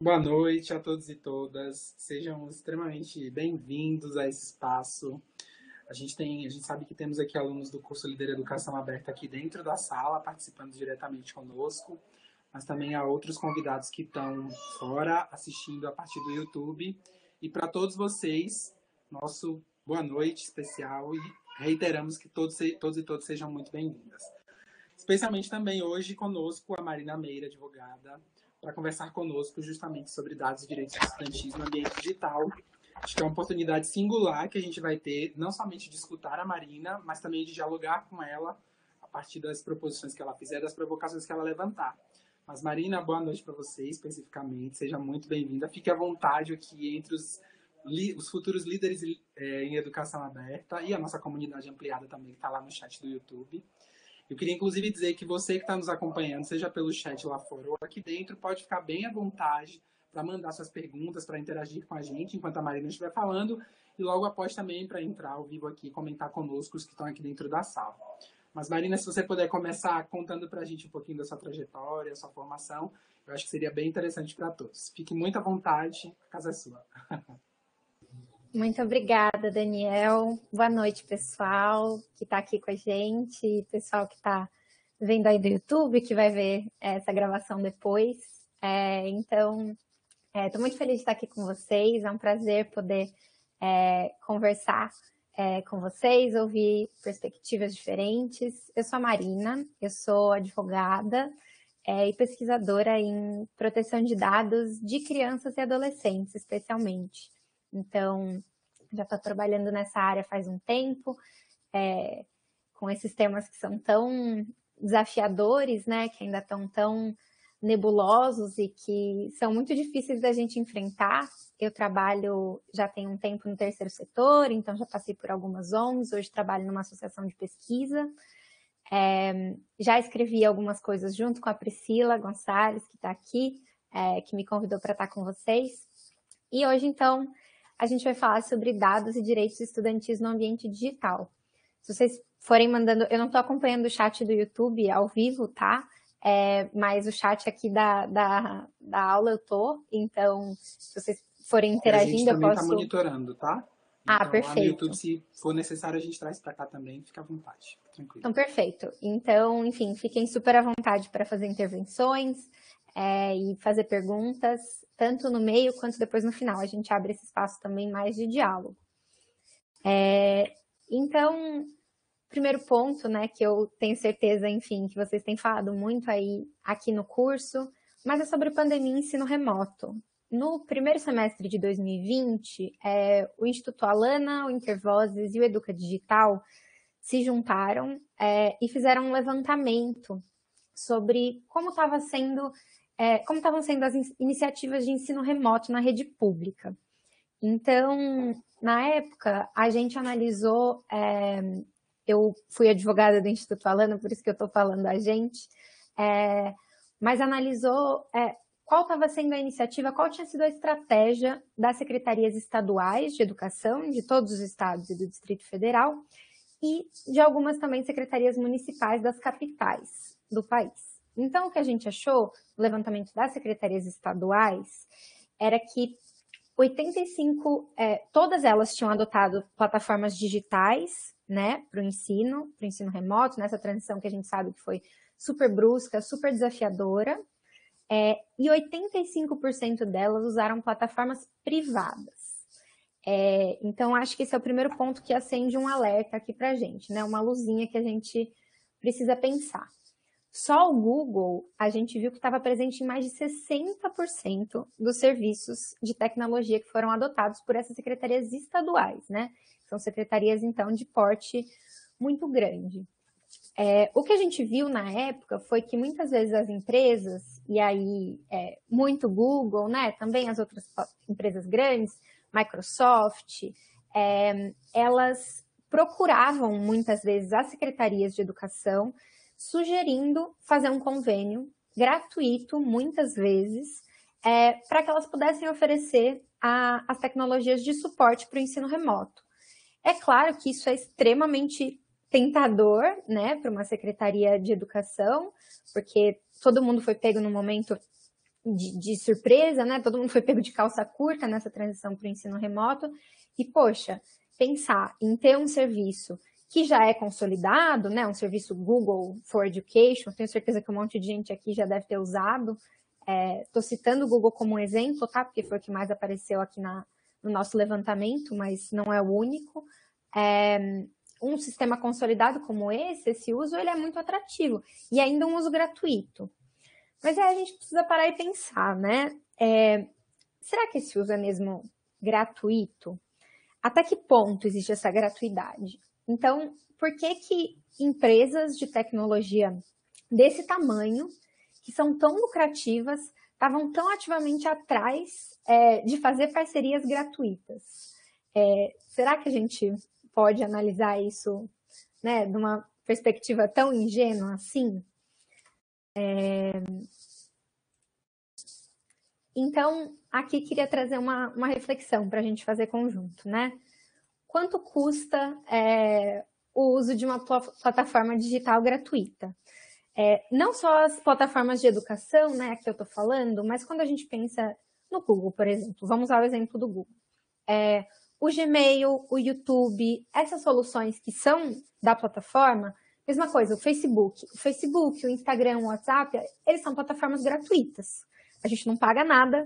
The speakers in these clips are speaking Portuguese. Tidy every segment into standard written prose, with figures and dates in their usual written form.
Boa noite a todos e todas. Sejam extremamente bem-vindos a esse espaço. A gente sabe que temos aqui alunos do curso Líder Educação Aberta aqui dentro da sala, participando diretamente conosco, mas também há outros convidados que estão fora, assistindo a partir do YouTube. E para todos vocês, nosso boa noite especial e reiteramos que todos e todas sejam muito bem-vindas. Especialmente também hoje conosco a Marina Meira, advogada, para conversar conosco justamente sobre dados e direitos estudantis no ambiente digital. Acho que é uma oportunidade singular que a gente vai ter, não somente de escutar a Marina, mas também de dialogar com ela a partir das proposições que ela fizer, das provocações que ela levantar. Mas, Marina, boa noite para você especificamente, seja muito bem-vinda. Fique à vontade aqui entre os futuros líderes em educação aberta e a nossa comunidade ampliada também, que está lá no chat do YouTube. Eu queria, inclusive, dizer que você que está nos acompanhando, seja pelo chat lá fora ou aqui dentro, pode ficar bem à vontade para mandar suas perguntas, para interagir com a gente enquanto a Marina estiver falando, e logo após também para entrar ao vivo aqui e comentar conosco os que estão aqui dentro da sala. Mas, Marina, se você puder começar contando para a gente um pouquinho da sua trajetória, sua formação, eu acho que seria bem interessante para todos. Fique muito à vontade, a casa é sua. Muito obrigada, Daniel. Boa noite, pessoal que está aqui com a gente, pessoal que está vendo aí do YouTube, que vai ver essa gravação depois. Estou muito feliz de estar aqui com vocês, é um prazer poder conversar com vocês, ouvir perspectivas diferentes. Eu sou a Marina, eu sou advogada e pesquisadora em proteção de dados de crianças e adolescentes, especialmente. Então, já estou trabalhando nessa área faz um tempo, com esses temas que são tão desafiadores, né, que ainda estão tão nebulosos e que são muito difíceis da gente enfrentar. Eu trabalho, já tem um tempo no terceiro setor, então já passei por algumas ONGs, hoje trabalho numa associação de pesquisa. Já escrevi algumas coisas junto com a Priscila Gonçalves, que está aqui, que me convidou para estar com vocês. E hoje, então, a gente vai falar sobre dados e direitos estudantis no ambiente digital. Se vocês forem mandando, eu não estou acompanhando o chat do YouTube ao vivo, tá? Mas o chat aqui da aula eu tô, então se vocês forem interagindo, eu posso... A gente também está monitorando, tá? Então, perfeito. Lá no YouTube, se for necessário, a gente traz para cá também, fica à vontade, tranquilo. Então, perfeito. Então, enfim, fiquem super à vontade para fazer intervenções e fazer perguntas, tanto no meio quanto depois no final. A gente abre esse espaço também mais de diálogo. Então, primeiro ponto, né, que eu tenho certeza, enfim, que vocês têm falado muito aí aqui no curso, mas é sobre pandemia e ensino remoto. No primeiro semestre de 2020, o Instituto Alana, o Intervozes e o Educa Digital se juntaram e fizeram um levantamento sobre como estavam sendo as iniciativas de ensino remoto na rede pública. Então, na época, a gente analisou, eu fui advogada do Instituto Alana, por isso que eu estou falando a gente, mas analisou qual estava sendo a iniciativa, qual tinha sido a estratégia das secretarias estaduais de educação, de todos os estados e do Distrito Federal, e de algumas também secretarias municipais das capitais do país. Então, o que a gente achou no levantamento das secretarias estaduais era que todas elas tinham adotado plataformas digitais, né, para o ensino remoto, nessa transição que a gente sabe que foi super brusca, super desafiadora, e 85% delas usaram plataformas privadas. Então, acho que esse é o primeiro ponto que acende um alerta aqui para a gente, né? Uma luzinha que a gente precisa pensar. Só o Google, a gente viu que estava presente em mais de 60% dos serviços de tecnologia que foram adotados por essas secretarias estaduais, né? São secretarias, então, de porte muito grande. O que a gente viu na época foi que muitas vezes as empresas, e aí muito Google, né? Também as outras empresas grandes, Microsoft, elas procuravam muitas vezes as secretarias de educação, sugerindo fazer um convênio gratuito, muitas vezes, para que elas pudessem oferecer as tecnologias de suporte para o ensino remoto. É claro que isso é extremamente tentador, né, para uma secretaria de educação, porque todo mundo foi pego no momento de surpresa, né? Todo mundo foi pego de calça curta nessa transição para o ensino remoto. E, poxa, pensar em ter um serviço que já é consolidado, né? Um serviço Google for Education, tenho certeza que um monte de gente aqui já deve ter usado. Estou citando o Google como um exemplo, tá? Porque foi o que mais apareceu aqui no nosso levantamento, mas não é o único. Um sistema consolidado como esse uso, ele é muito atrativo. E ainda um uso gratuito. Mas aí a gente precisa parar e pensar, né? Será que esse uso é mesmo gratuito? Até que ponto existe essa gratuidade? Então, por que empresas de tecnologia desse tamanho, que são tão lucrativas, estavam tão ativamente atrás de fazer parcerias gratuitas? Será que a gente pode analisar isso, né, de uma perspectiva tão ingênua assim? Então, aqui queria trazer uma reflexão para a gente fazer conjunto, né? Quanto custa o uso de uma plataforma digital gratuita? Não só as plataformas de educação, né, que eu estou falando, mas quando a gente pensa no Google, por exemplo, vamos ao exemplo do Google. O Gmail, o YouTube, essas soluções que são da plataforma, mesma coisa, o Facebook, o Instagram, o WhatsApp, eles são plataformas gratuitas. A gente não paga nada,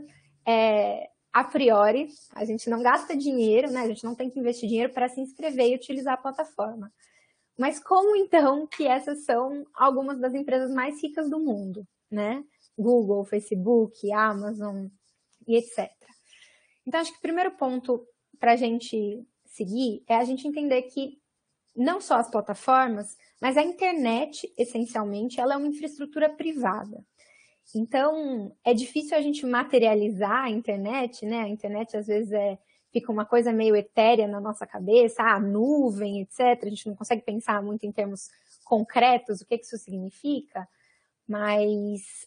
a priori, a gente não gasta dinheiro, né? A gente não tem que investir dinheiro para se inscrever e utilizar a plataforma. Mas como então que essas são algumas das empresas mais ricas do mundo, né? Google, Facebook, Amazon e etc. Então, acho que o primeiro ponto para a gente seguir é a gente entender que não só as plataformas, mas a internet, essencialmente, ela é uma infraestrutura privada. Então, é difícil a gente materializar a internet, né? A internet, às vezes, fica uma coisa meio etérea na nossa cabeça, a nuvem, etc. A gente não consegue pensar muito em termos concretos, o que isso significa, mas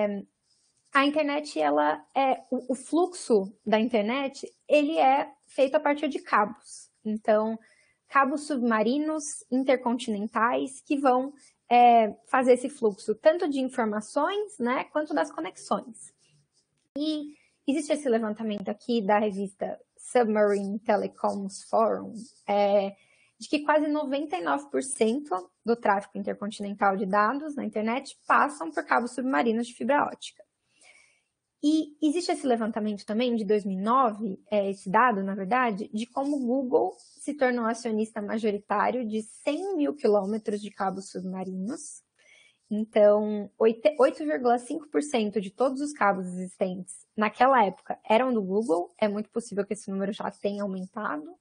a internet, o fluxo da internet, ele é feito a partir de cabos. Então, cabos submarinos intercontinentais que vão fazer esse fluxo tanto de informações, né, quanto das conexões. E existe esse levantamento aqui da revista Submarine Telecoms Forum, de que quase 99% do tráfego intercontinental de dados na internet passam por cabos submarinos de fibra ótica. E existe esse levantamento também de 2009, esse dado, na verdade, de como o Google se tornou acionista majoritário de 100 mil quilômetros de cabos submarinos. Então, 8,5% de todos os cabos existentes naquela época eram do Google. É muito possível que esse número já tenha aumentado.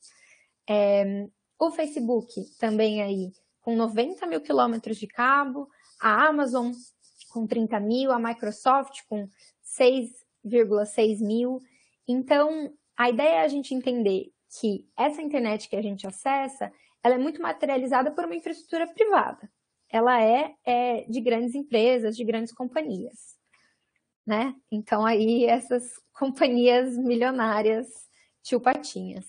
O Facebook também aí com 90 mil quilômetros de cabo, a Amazon com 30 mil, a Microsoft com 6,6 mil. Então, a ideia é a gente entender que essa internet que a gente acessa, ela é muito materializada por uma infraestrutura privada. Ela é de grandes empresas, de grandes companhias, né? Então, aí, essas companhias milionárias, tio Patinhas.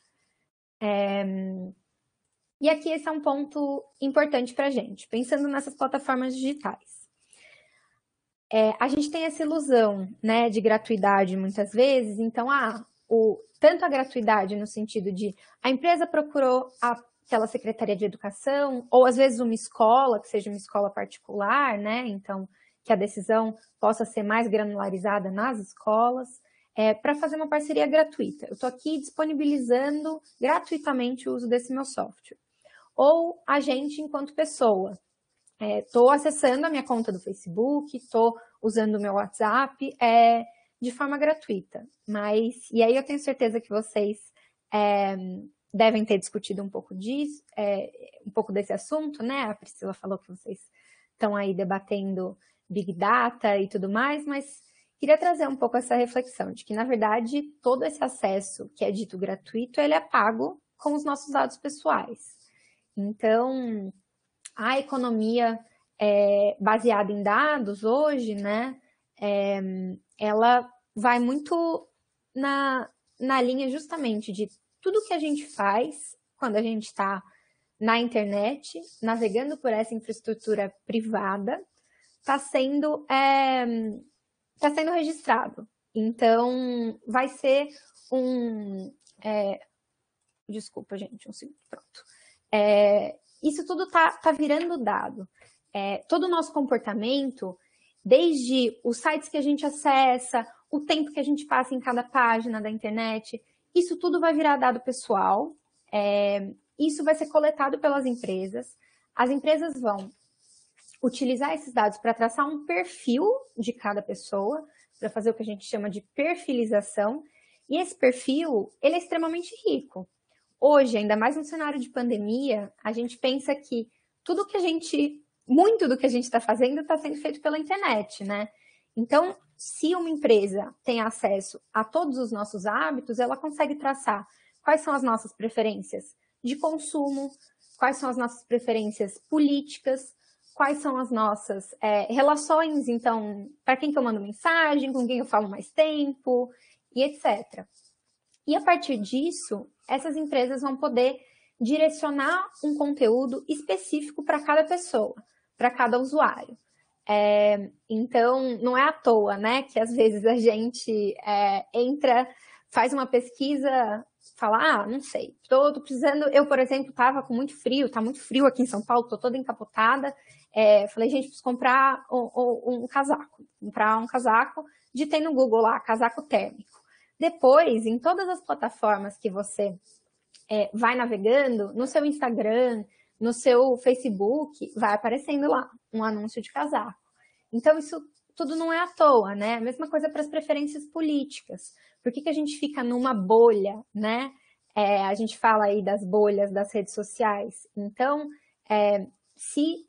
E aqui esse é um ponto importante para a gente, pensando nessas plataformas digitais. A gente tem essa ilusão, né, de gratuidade muitas vezes, então, tanto a gratuidade no sentido de a empresa procurou aquela secretaria de educação, ou às vezes uma escola, que seja uma escola particular, né, então, que a decisão possa ser mais granularizada nas escolas, para fazer uma parceria gratuita. Eu estou aqui disponibilizando gratuitamente o uso desse meu software. Ou a gente, enquanto pessoa, estou acessando a minha conta do Facebook, estou usando o meu WhatsApp de forma gratuita. E aí eu tenho certeza que vocês devem ter discutido um pouco disso, um pouco desse assunto, né? A Priscila falou que vocês estão aí debatendo Big Data e tudo mais, mas queria trazer um pouco essa reflexão de que, na verdade, todo esse acesso que é dito gratuito, ele é pago com os nossos dados pessoais. Então, a economia baseada em dados hoje, né, ela vai muito na linha justamente de tudo que a gente faz quando a gente está na internet, navegando por essa infraestrutura privada, está sendo está sendo registrado. Então, vai ser um... Desculpa, gente, um segundo, pronto. Isso tudo tá virando dado. Todo o nosso comportamento, desde os sites que a gente acessa, o tempo que a gente passa em cada página da internet, isso tudo vai virar dado pessoal. Isso vai ser coletado pelas empresas. As empresas vão utilizar esses dados para traçar um perfil de cada pessoa, para fazer o que a gente chama de perfilização. E esse perfil, ele é extremamente rico. Hoje, ainda mais no cenário de pandemia, a gente pensa que muito do que a gente está fazendo está sendo feito pela internet, né? Então, se uma empresa tem acesso a todos os nossos hábitos, ela consegue traçar quais são as nossas preferências de consumo, quais são as nossas preferências políticas, quais são as nossas relações, então, para quem que eu mando mensagem, com quem eu falo mais tempo, e etc. E a partir disso, essas empresas vão poder direcionar um conteúdo específico para cada pessoa, para cada usuário. Então, não é à toa, né, que às vezes a gente entra, faz uma pesquisa, fala, não sei, tô precisando, eu, por exemplo, estava com muito frio, tá muito frio aqui em São Paulo, tô toda encapotada, falei, gente, preciso comprar um casaco, digitei no Google lá, casaco térmico. Depois, em todas as plataformas que você vai navegando, no seu Instagram, no seu Facebook, vai aparecendo lá um anúncio de casaco. Então, isso tudo não é à toa, né? A mesma coisa para as preferências políticas. Por que a gente fica numa bolha, né? A gente fala aí das bolhas das redes sociais. Então, se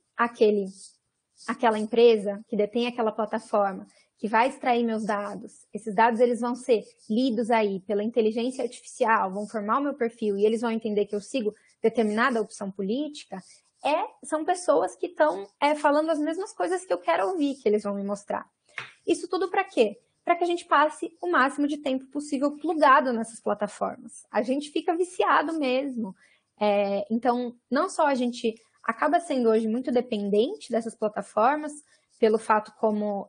aquela empresa que detém aquela plataforma, que vai extrair meus dados, esses dados eles vão ser lidos aí pela inteligência artificial, vão formar o meu perfil e eles vão entender que eu sigo determinada opção política, são pessoas que estão falando as mesmas coisas que eu quero ouvir, que eles vão me mostrar. Isso tudo para quê? Para que a gente passe o máximo de tempo possível plugado nessas plataformas. A gente fica viciado mesmo. Então, não só a gente acaba sendo hoje muito dependente dessas plataformas, pelo fato como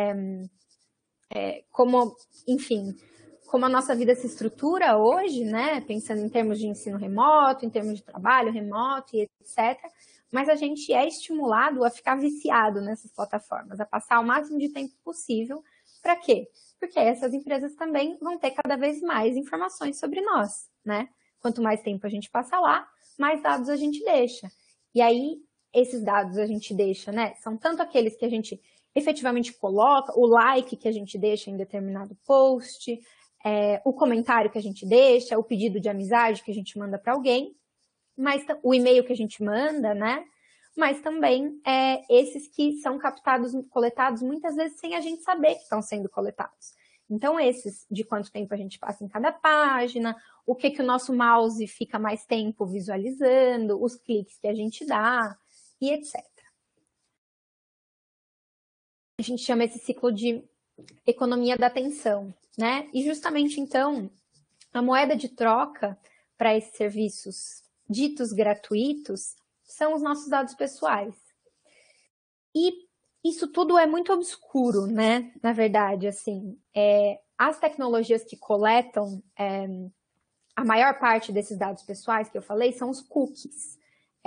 a nossa vida se estrutura hoje, né? Pensando em termos de ensino remoto, em termos de trabalho remoto e etc. Mas a gente é estimulado a ficar viciado nessas plataformas, a passar o máximo de tempo possível. Para quê? Porque essas empresas também vão ter cada vez mais informações sobre nós, né? Quanto mais tempo a gente passa lá, mais dados a gente deixa. E aí, esses dados a gente deixa, né? São tanto aqueles que a gente efetivamente coloca, o like que a gente deixa em determinado post, o comentário que a gente deixa, o pedido de amizade que a gente manda para alguém, mas o e-mail que a gente manda, né? Mas também esses que são coletados muitas vezes sem a gente saber que estão sendo coletados. Então, esses de quanto tempo a gente passa em cada página, o que o nosso mouse fica mais tempo visualizando, os cliques que a gente dá e etc. A gente chama esse ciclo de economia da atenção, né? E justamente, então, a moeda de troca para esses serviços ditos gratuitos são os nossos dados pessoais. E isso tudo é muito obscuro, né? Na verdade, assim, as tecnologias que coletam a maior parte desses dados pessoais que eu falei são os cookies.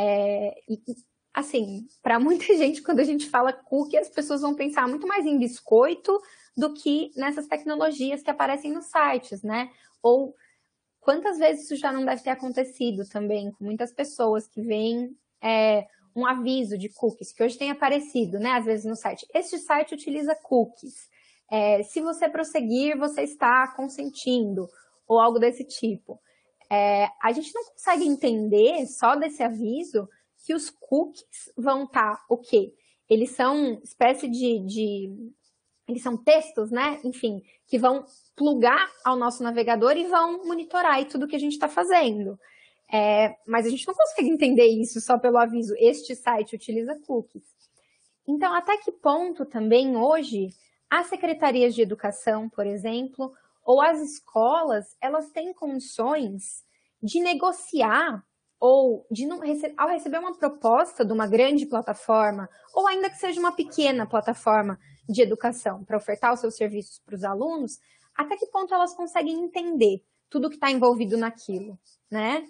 Assim, para muita gente, quando a gente fala cookie, as pessoas vão pensar muito mais em biscoito do que nessas tecnologias que aparecem nos sites, né? Ou quantas vezes isso já não deve ter acontecido também com muitas pessoas que veem um aviso de cookies, que hoje tem aparecido, né? Às vezes no site. Este site utiliza cookies. Se você prosseguir, você está consentindo, ou algo desse tipo. A gente não consegue entender só desse aviso que os cookies vão estar o quê? Eles são espécie eles são textos, né? Enfim, que vão plugar ao nosso navegador e vão monitorar aí tudo que a gente está fazendo. Mas a gente não consegue entender isso só pelo aviso. Este site utiliza cookies. Então, até que ponto também hoje as secretarias de educação, por exemplo, ou as escolas, elas têm condições de negociar ou ao receber uma proposta de uma grande plataforma, ou ainda que seja uma pequena plataforma de educação para ofertar os seus serviços para os alunos, até que ponto elas conseguem entender tudo que está envolvido naquilo, né?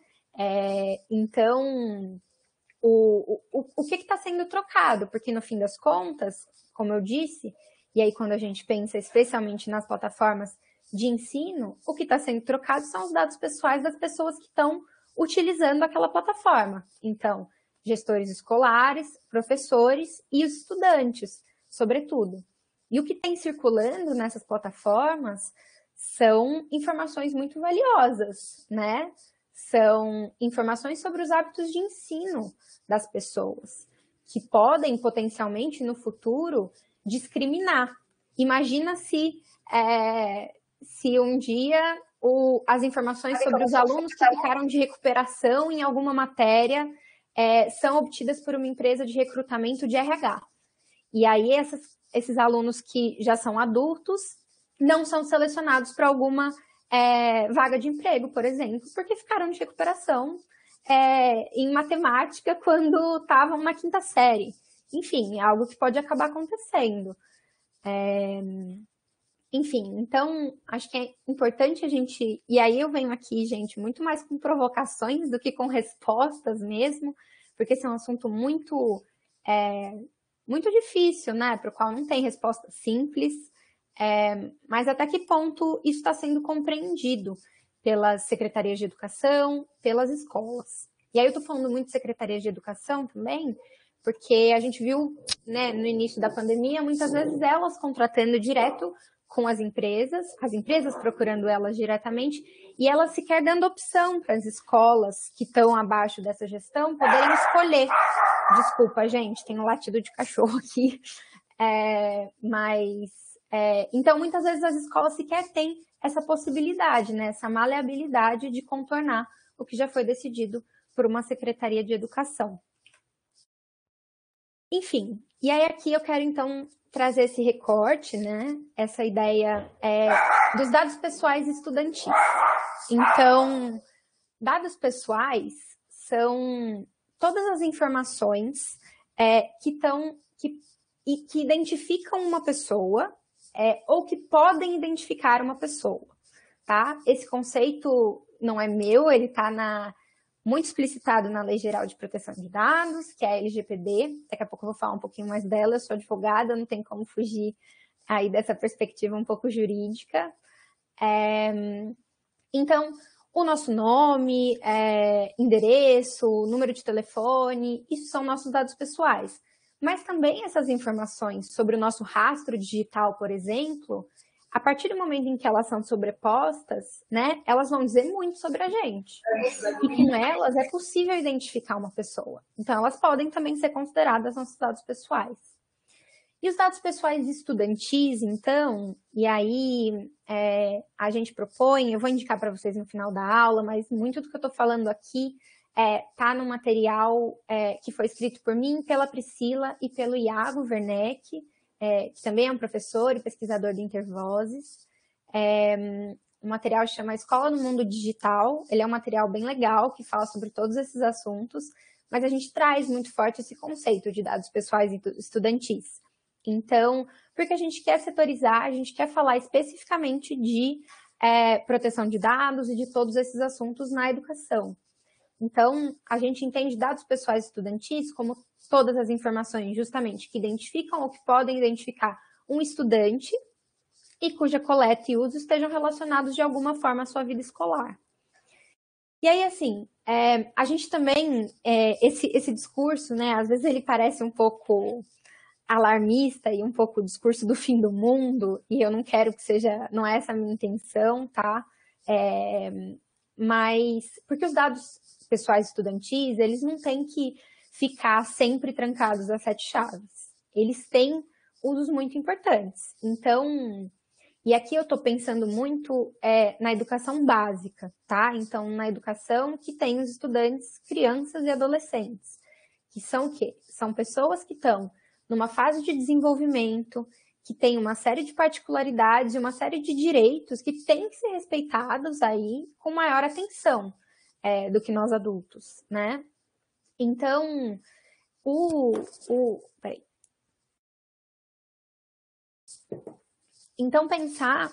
Então, o que está sendo trocado? Porque, no fim das contas, como eu disse, e aí quando a gente pensa especialmente nas plataformas de ensino, o que está sendo trocado são os dados pessoais das pessoas que estão utilizando aquela plataforma. Então, gestores escolares, professores e os estudantes, sobretudo. E o que tem circulando nessas plataformas são informações muito valiosas, né? São informações sobre os hábitos de ensino das pessoas, que podem potencialmente no futuro discriminar. Imagina se um dia as informações sobre os alunos que ficaram de recuperação em alguma matéria são obtidas por uma empresa de recrutamento de RH. E aí esses alunos que já são adultos não são selecionados para alguma vaga de emprego, por exemplo, porque ficaram de recuperação em matemática quando estavam na quinta série. Enfim, é algo que pode acabar acontecendo. Enfim, então, acho que é importante a gente... E aí eu venho aqui, gente, muito mais com provocações do que com respostas mesmo, porque esse é um assunto muito difícil, né? Para o qual não tem resposta simples. Mas até que ponto isso está sendo compreendido pelas secretarias de educação, pelas escolas. E aí eu estou falando muito de secretarias de educação também, porque a gente viu, né, no início da pandemia, muitas vezes elas contratando direto com as empresas procurando elas diretamente, e elas sequer dando opção para as escolas que estão abaixo dessa gestão poderem escolher. Desculpa, gente, tem um latido de cachorro aqui. Então, muitas vezes as escolas sequer têm essa possibilidade, né, essa maleabilidade de contornar o que já foi decidido por uma secretaria de educação. Enfim, e aí aqui eu quero então trazer esse recorte, né, essa ideia dos dados pessoais estudantis. Então, dados pessoais são todas as informações que identificam uma pessoa ou que podem identificar uma pessoa, tá? Esse conceito não é meu, ele está muito explicitado na Lei Geral de Proteção de Dados, que é a LGPD. Daqui a pouco eu vou falar um pouquinho mais dela. Eu sou advogada, não tem como fugir aí dessa perspectiva um pouco jurídica. Então, o nosso nome, endereço, número de telefone, isso são nossos dados pessoais. Mas também essas informações sobre o nosso rastro digital, por exemplo, a partir do momento em que elas são sobrepostas, né, elas vão dizer muito sobre a gente. E com elas é possível identificar uma pessoa. Então, elas podem também ser consideradas nossos dados pessoais. E os dados pessoais estudantis, então, e aí a gente propõe, eu vou indicar para vocês no final da aula, mas muito do que eu estou falando aqui está no material que foi escrito por mim, pela Priscila e pelo Iago Werneck, que também é um professor e pesquisador do Intervozes. O material chama Escola no Mundo Digital. Ele é um material bem legal, que fala sobre todos esses assuntos, mas a gente traz muito forte esse conceito de dados pessoais estudantis. Então, porque a gente quer setorizar, a gente quer falar especificamente de proteção de dados e de todos esses assuntos na educação. Então, a gente entende dados pessoais estudantis como todas as informações, justamente, que identificam ou que podem identificar um estudante e cuja coleta e uso estejam relacionados de alguma forma à sua vida escolar. E aí, assim, a gente também, esse discurso, né, às vezes ele parece um pouco alarmista e um pouco o discurso do fim do mundo, e eu não quero que seja, não é essa a minha intenção, tá? Mas, porque os dados pessoais estudantis, eles não têm que ficar sempre trancados a 7 chaves. Eles têm usos muito importantes. Então, e aqui eu estou pensando muito na educação básica, tá? Então, na educação que tem os estudantes, crianças e adolescentes, que são o quê? São pessoas que estão numa fase de desenvolvimento, que tem uma série de particularidades e uma série de direitos que têm que ser respeitados aí com maior atenção do que nós adultos, né? Então, peraí. Então, pensar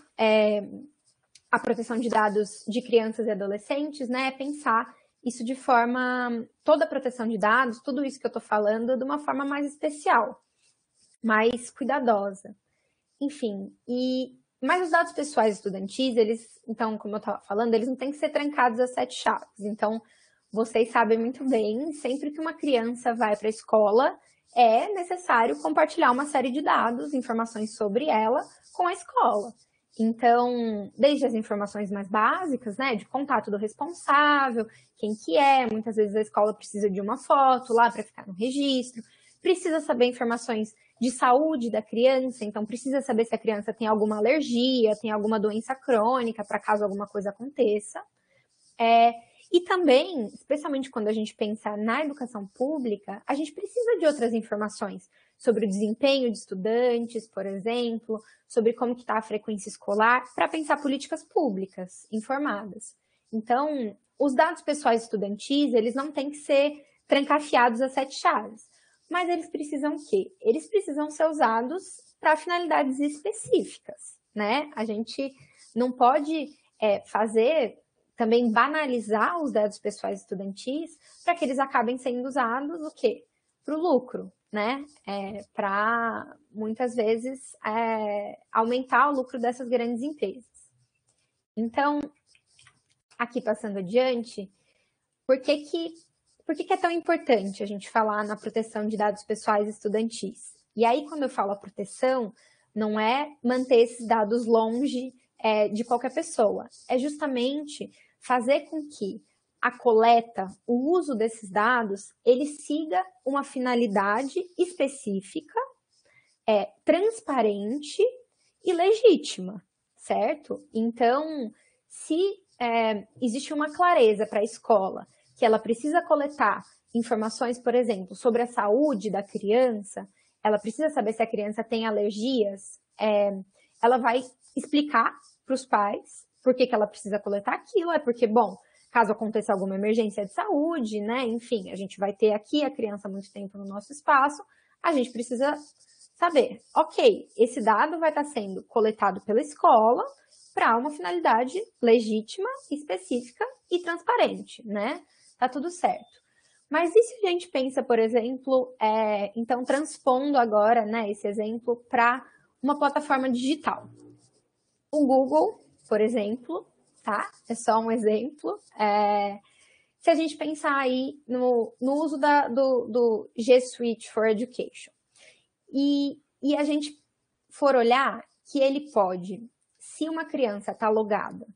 a proteção de dados de crianças e adolescentes, né, é pensar isso de forma, toda a proteção de dados, tudo isso que eu estou falando, de uma forma mais especial, mais cuidadosa. Enfim, mas os dados pessoais estudantis, eles, então, como eu estava falando, eles não têm que ser trancados a 7 chaves. Então, vocês sabem muito bem, sempre que uma criança vai para a escola, é necessário compartilhar uma série de dados, informações sobre ela, com a escola. Então, desde as informações mais básicas, né, de contato do responsável, quem que é, muitas vezes a escola precisa de uma foto lá para ficar no registro, precisa saber informações de saúde da criança, então precisa saber se a criança tem alguma alergia, tem alguma doença crônica, para caso alguma coisa aconteça. E também, especialmente quando a gente pensa na educação pública, a gente precisa de outras informações sobre o desempenho de estudantes, por exemplo, sobre como que está a frequência escolar, para pensar políticas públicas informadas. Então, os dados pessoais estudantis, eles não têm que ser trancafiados a 7 chaves, mas eles precisam o quê? Eles precisam ser usados para finalidades específicas, né? A gente não pode também banalizar os dados pessoais estudantis para que eles acabem sendo usados o quê? Para o lucro, né? Para, muitas vezes, aumentar o lucro dessas grandes empresas. Então, aqui passando adiante, por que é tão importante a gente falar na proteção de dados pessoais estudantis? E aí, quando eu falo a proteção, não é manter esses dados longe de qualquer pessoa. É justamente fazer com que a coleta, o uso desses dados, ele siga uma finalidade específica, transparente e legítima, certo? Então, se existe uma clareza para a escola que ela precisa coletar informações, por exemplo, sobre a saúde da criança, ela precisa saber se a criança tem alergias, ela vai explicar para os pais por que ela precisa coletar aquilo, porque, bom, caso aconteça alguma emergência de saúde, né, enfim, a gente vai ter aqui a criança há muito tempo no nosso espaço, a gente precisa saber, ok, esse dado vai estar sendo coletado pela escola para uma finalidade legítima, específica e transparente, né? Tá tudo certo. Mas e se a gente pensa, por exemplo, então transpondo agora, né, esse exemplo para uma plataforma digital? O Google, por exemplo, tá? É só um exemplo. Se a gente pensar aí no uso do G Suite for Education e a gente for olhar que ele pode, se uma criança está logada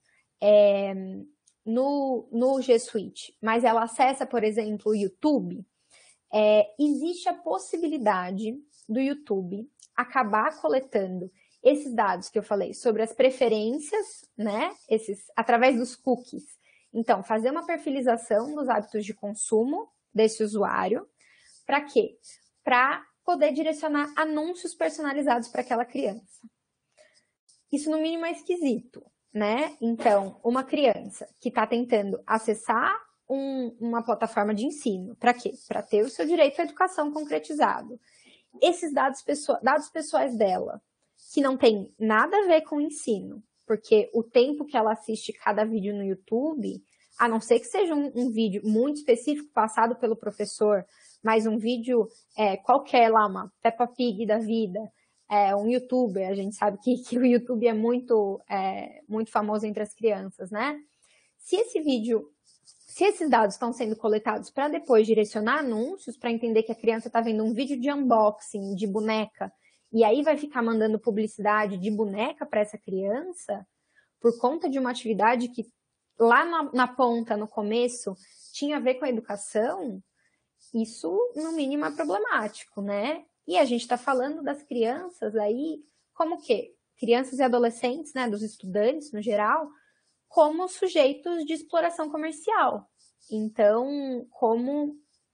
no G Suite, mas ela acessa, por exemplo, o YouTube, existe a possibilidade do YouTube acabar coletando esses dados que eu falei sobre as preferências, né? Através dos cookies. Então, fazer uma perfilização dos hábitos de consumo desse usuário. Para quê? Para poder direcionar anúncios personalizados para aquela criança. Isso, no mínimo, é esquisito, né? Então, uma criança que está tentando acessar uma plataforma de ensino, para quê? Para ter o seu direito à educação concretizado. Esses dados pessoais dela, que não tem nada a ver com o ensino, porque o tempo que ela assiste cada vídeo no YouTube, a não ser que seja um vídeo muito específico passado pelo professor, mas um vídeo qualquer lá, uma Peppa Pig da vida, um youtuber, a gente sabe que o YouTube é muito famoso entre as crianças, né? Se esses dados estão sendo coletados para depois direcionar anúncios, para entender que a criança está vendo um vídeo de unboxing de boneca, e aí vai ficar mandando publicidade de boneca para essa criança, por conta de uma atividade que lá na ponta, no começo, tinha a ver com a educação, isso, no mínimo, é problemático, né? E a gente está falando das crianças aí, como que? Crianças e adolescentes, né, dos estudantes, no geral, como sujeitos de exploração comercial. Então, como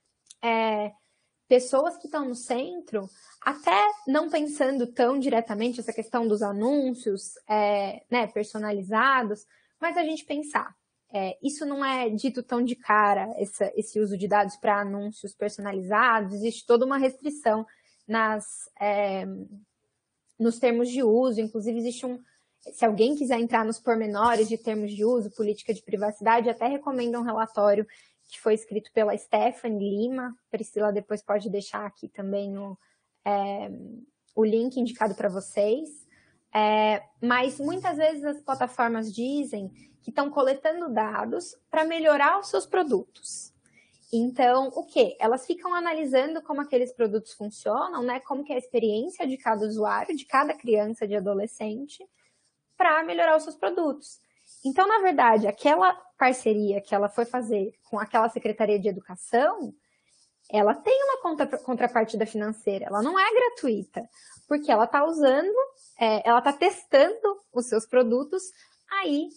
pessoas que estão no centro, até não pensando tão diretamente essa questão dos anúncios né, personalizados, mas a gente pensar, isso não é dito tão de cara, esse uso de dados para anúncios personalizados, existe toda uma restrição nos termos de uso, inclusive existe se alguém quiser entrar nos pormenores de termos de uso, política de privacidade, até recomendo um relatório que foi escrito pela Stephanie Lima. Priscila depois pode deixar aqui também o link indicado para vocês. Mas muitas vezes as plataformas dizem que estão coletando dados para melhorar os seus produtos. Então, o quê? Elas ficam analisando como aqueles produtos funcionam, né? Como que é a experiência de cada usuário, de cada criança, de adolescente, para melhorar os seus produtos. Então, na verdade, aquela parceria que ela foi fazer com aquela Secretaria de Educação, ela tem uma contrapartida financeira, ela não é gratuita, porque ela está usando, ela está testando os seus produtos aí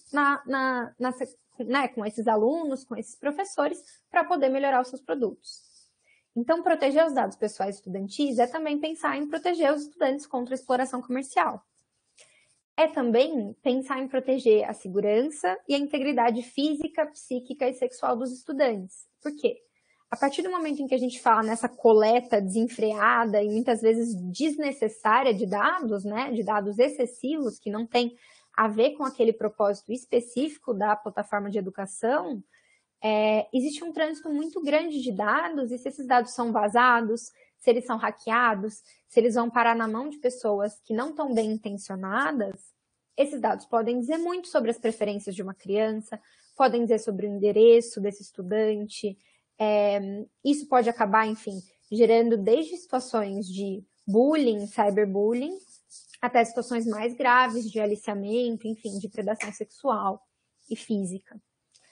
né, com esses alunos, com esses professores, para poder melhorar os seus produtos. Então, proteger os dados pessoais estudantis é também pensar em proteger os estudantes contra a exploração comercial. É também pensar em proteger a segurança e a integridade física, psíquica e sexual dos estudantes. Por quê? A partir do momento em que a gente fala nessa coleta desenfreada e muitas vezes desnecessária de dados, né, de dados excessivos que não tem a ver com aquele propósito específico da plataforma de educação, existe um trânsito muito grande de dados, e se esses dados são vazados, se eles são hackeados, se eles vão parar na mão de pessoas que não estão bem intencionadas, esses dados podem dizer muito sobre as preferências de uma criança, podem dizer sobre o endereço desse estudante, isso pode acabar, enfim, gerando desde situações de bullying, cyberbullying, até situações mais graves de aliciamento, enfim, de predação sexual e física.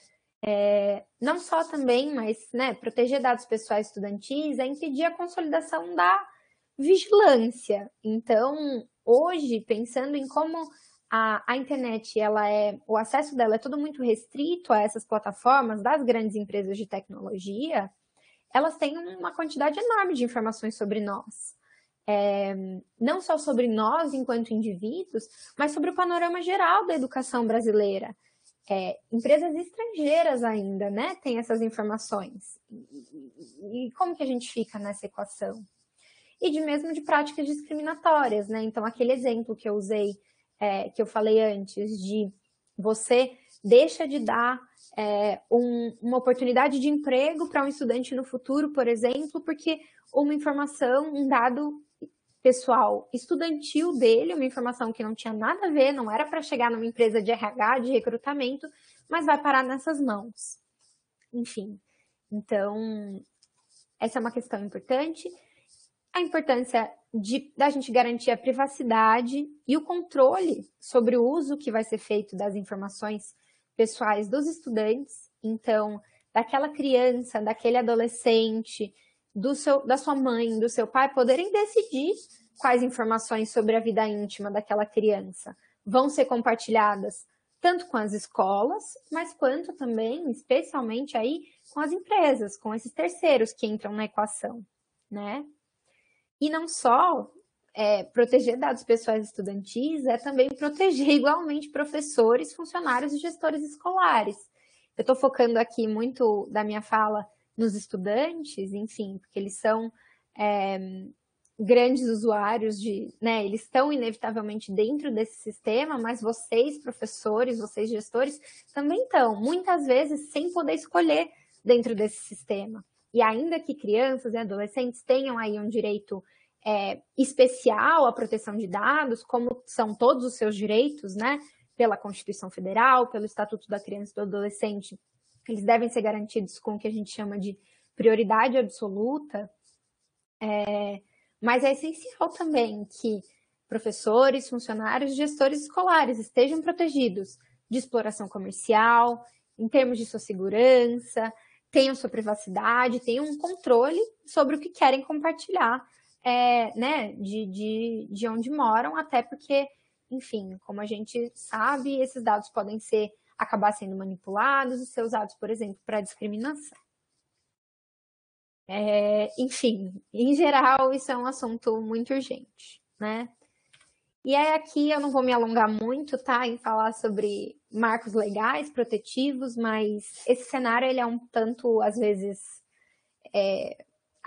Não só também, mas né, proteger dados pessoais estudantis é impedir a consolidação da vigilância. Então, hoje, pensando em como a internet, o acesso dela é todo muito restrito a essas plataformas das grandes empresas de tecnologia, elas têm uma quantidade enorme de informações sobre nós. Não só sobre nós enquanto indivíduos, mas sobre o panorama geral da educação brasileira. Empresas estrangeiras ainda, né, têm essas informações. E como que a gente fica nessa equação? E mesmo de práticas discriminatórias, né? Então, aquele exemplo que eu usei, que eu falei antes, de você deixa de dar uma oportunidade de emprego para um estudante no futuro, por exemplo, porque uma informação, um dado pessoal estudantil dele, uma informação que não tinha nada a ver, não era para chegar numa empresa de RH, de recrutamento, mas vai parar nessas mãos. Enfim, então, essa é uma questão importante. A importância da gente garantir a privacidade e o controle sobre o uso que vai ser feito das informações pessoais dos estudantes. Então, daquela criança, daquele adolescente, da sua mãe, do seu pai, poderem decidir quais informações sobre a vida íntima daquela criança vão ser compartilhadas tanto com as escolas, mas quanto também, especialmente aí, com as empresas, com esses terceiros que entram na equação, né? E não só proteger dados pessoais estudantis, é também proteger igualmente professores, funcionários e gestores escolares. Eu estou focando aqui muito da minha fala nos estudantes, enfim, porque eles são grandes usuários né, eles estão inevitavelmente dentro desse sistema, mas vocês, professores, vocês, gestores, também estão, muitas vezes, sem poder escolher dentro desse sistema. E ainda que crianças e adolescentes tenham aí um direito especial à proteção de dados, como são todos os seus direitos, né, pela Constituição Federal, pelo Estatuto da Criança e do Adolescente, eles devem ser garantidos com o que a gente chama de prioridade absoluta, mas é essencial também que professores, funcionários e gestores escolares estejam protegidos de exploração comercial, em termos de sua segurança, tenham sua privacidade, tenham um controle sobre o que querem compartilhar, né, de onde moram, até porque, enfim, como a gente sabe, esses dados podem acabar sendo manipulados e ser usados, por exemplo, para discriminação. Enfim, em geral, isso é um assunto muito urgente, né? E aí aqui eu não vou me alongar muito, tá, em falar sobre marcos legais protetivos, mas esse cenário, ele é um tanto, às vezes,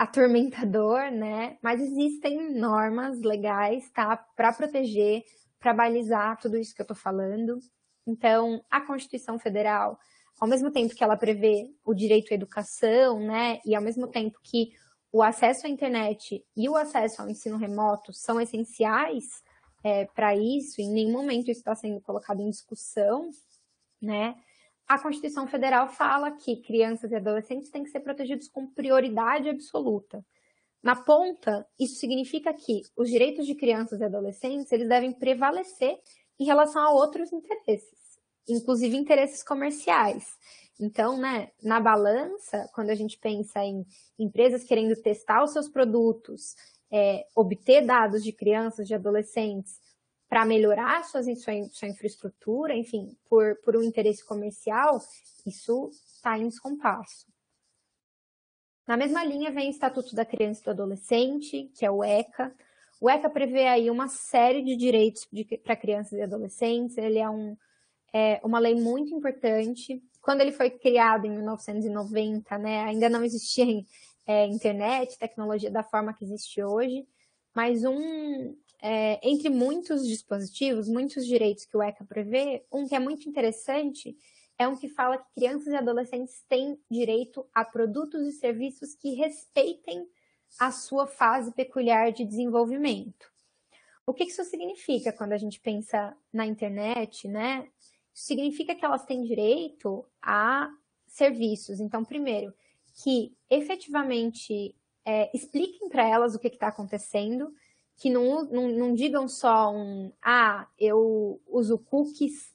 atormentador, né? Mas existem normas legais, tá? Para proteger, para balizar tudo isso que eu tô falando. Então, a Constituição Federal, ao mesmo tempo que ela prevê o direito à educação, né? E ao mesmo tempo que o acesso à internet e o acesso ao ensino remoto são essenciais para isso, em nenhum momento isso está sendo colocado em discussão, né? A Constituição Federal fala que crianças e adolescentes têm que ser protegidos com prioridade absoluta. Na ponta, isso significa que os direitos de crianças e adolescentes eles devem prevalecer em relação a outros interesses, inclusive interesses comerciais. Então, né, na balança, quando a gente pensa em empresas querendo testar os seus produtos, obter dados de crianças, de adolescentes, para melhorar sua infraestrutura, enfim, por um interesse comercial, isso está em descompasso. Na mesma linha vem o Estatuto da Criança e do Adolescente, que é o ECA. O ECA prevê aí uma série de direitos para crianças e adolescentes. Ele é uma lei muito importante. Quando ele foi criado em 1990, né, ainda não existia internet, tecnologia da forma que existe hoje, mas entre muitos dispositivos, muitos direitos que o ECA prevê, um que é muito interessante é um que fala que crianças e adolescentes têm direito a produtos e serviços que respeitem a sua fase peculiar de desenvolvimento. O que isso significa quando a gente pensa na internet, né? Isso significa que elas têm direito a serviços. Então, primeiro, que efetivamente expliquem para elas o que está acontecendo, que não digam só eu uso cookies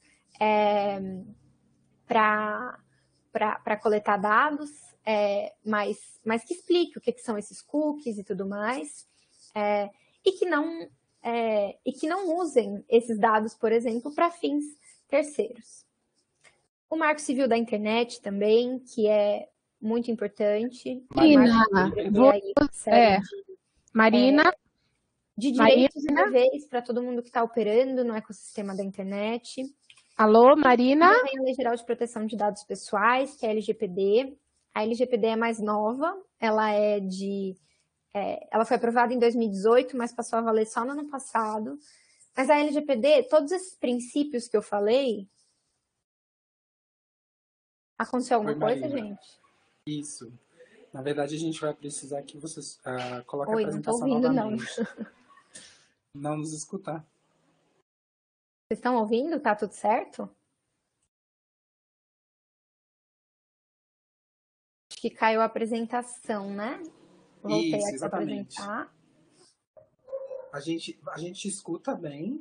para coletar dados, mas que explique o que são esses cookies e tudo mais, e que não usem esses dados, por exemplo, para fins terceiros. O Marco Civil da Internet também, que é muito importante. Marina, de direitos e deveres para todo mundo que está operando no ecossistema da internet. Alô, Marina? E tem a Lei Geral de Proteção de Dados Pessoais, que é a LGPD. A LGPD é mais nova, ela foi aprovada em 2018, mas passou a valer só no ano passado. Mas a LGPD, todos esses princípios que eu falei... Aconteceu alguma coisa, gente? Isso. Na verdade, a gente vai precisar que vocês coloquem a não apresentação tô ouvindo, novamente. Não nos escutar. Vocês estão ouvindo? Tá tudo certo? Acho que caiu a apresentação, né? Voltei Isso, aqui a exatamente. apresentar. A gente escuta bem.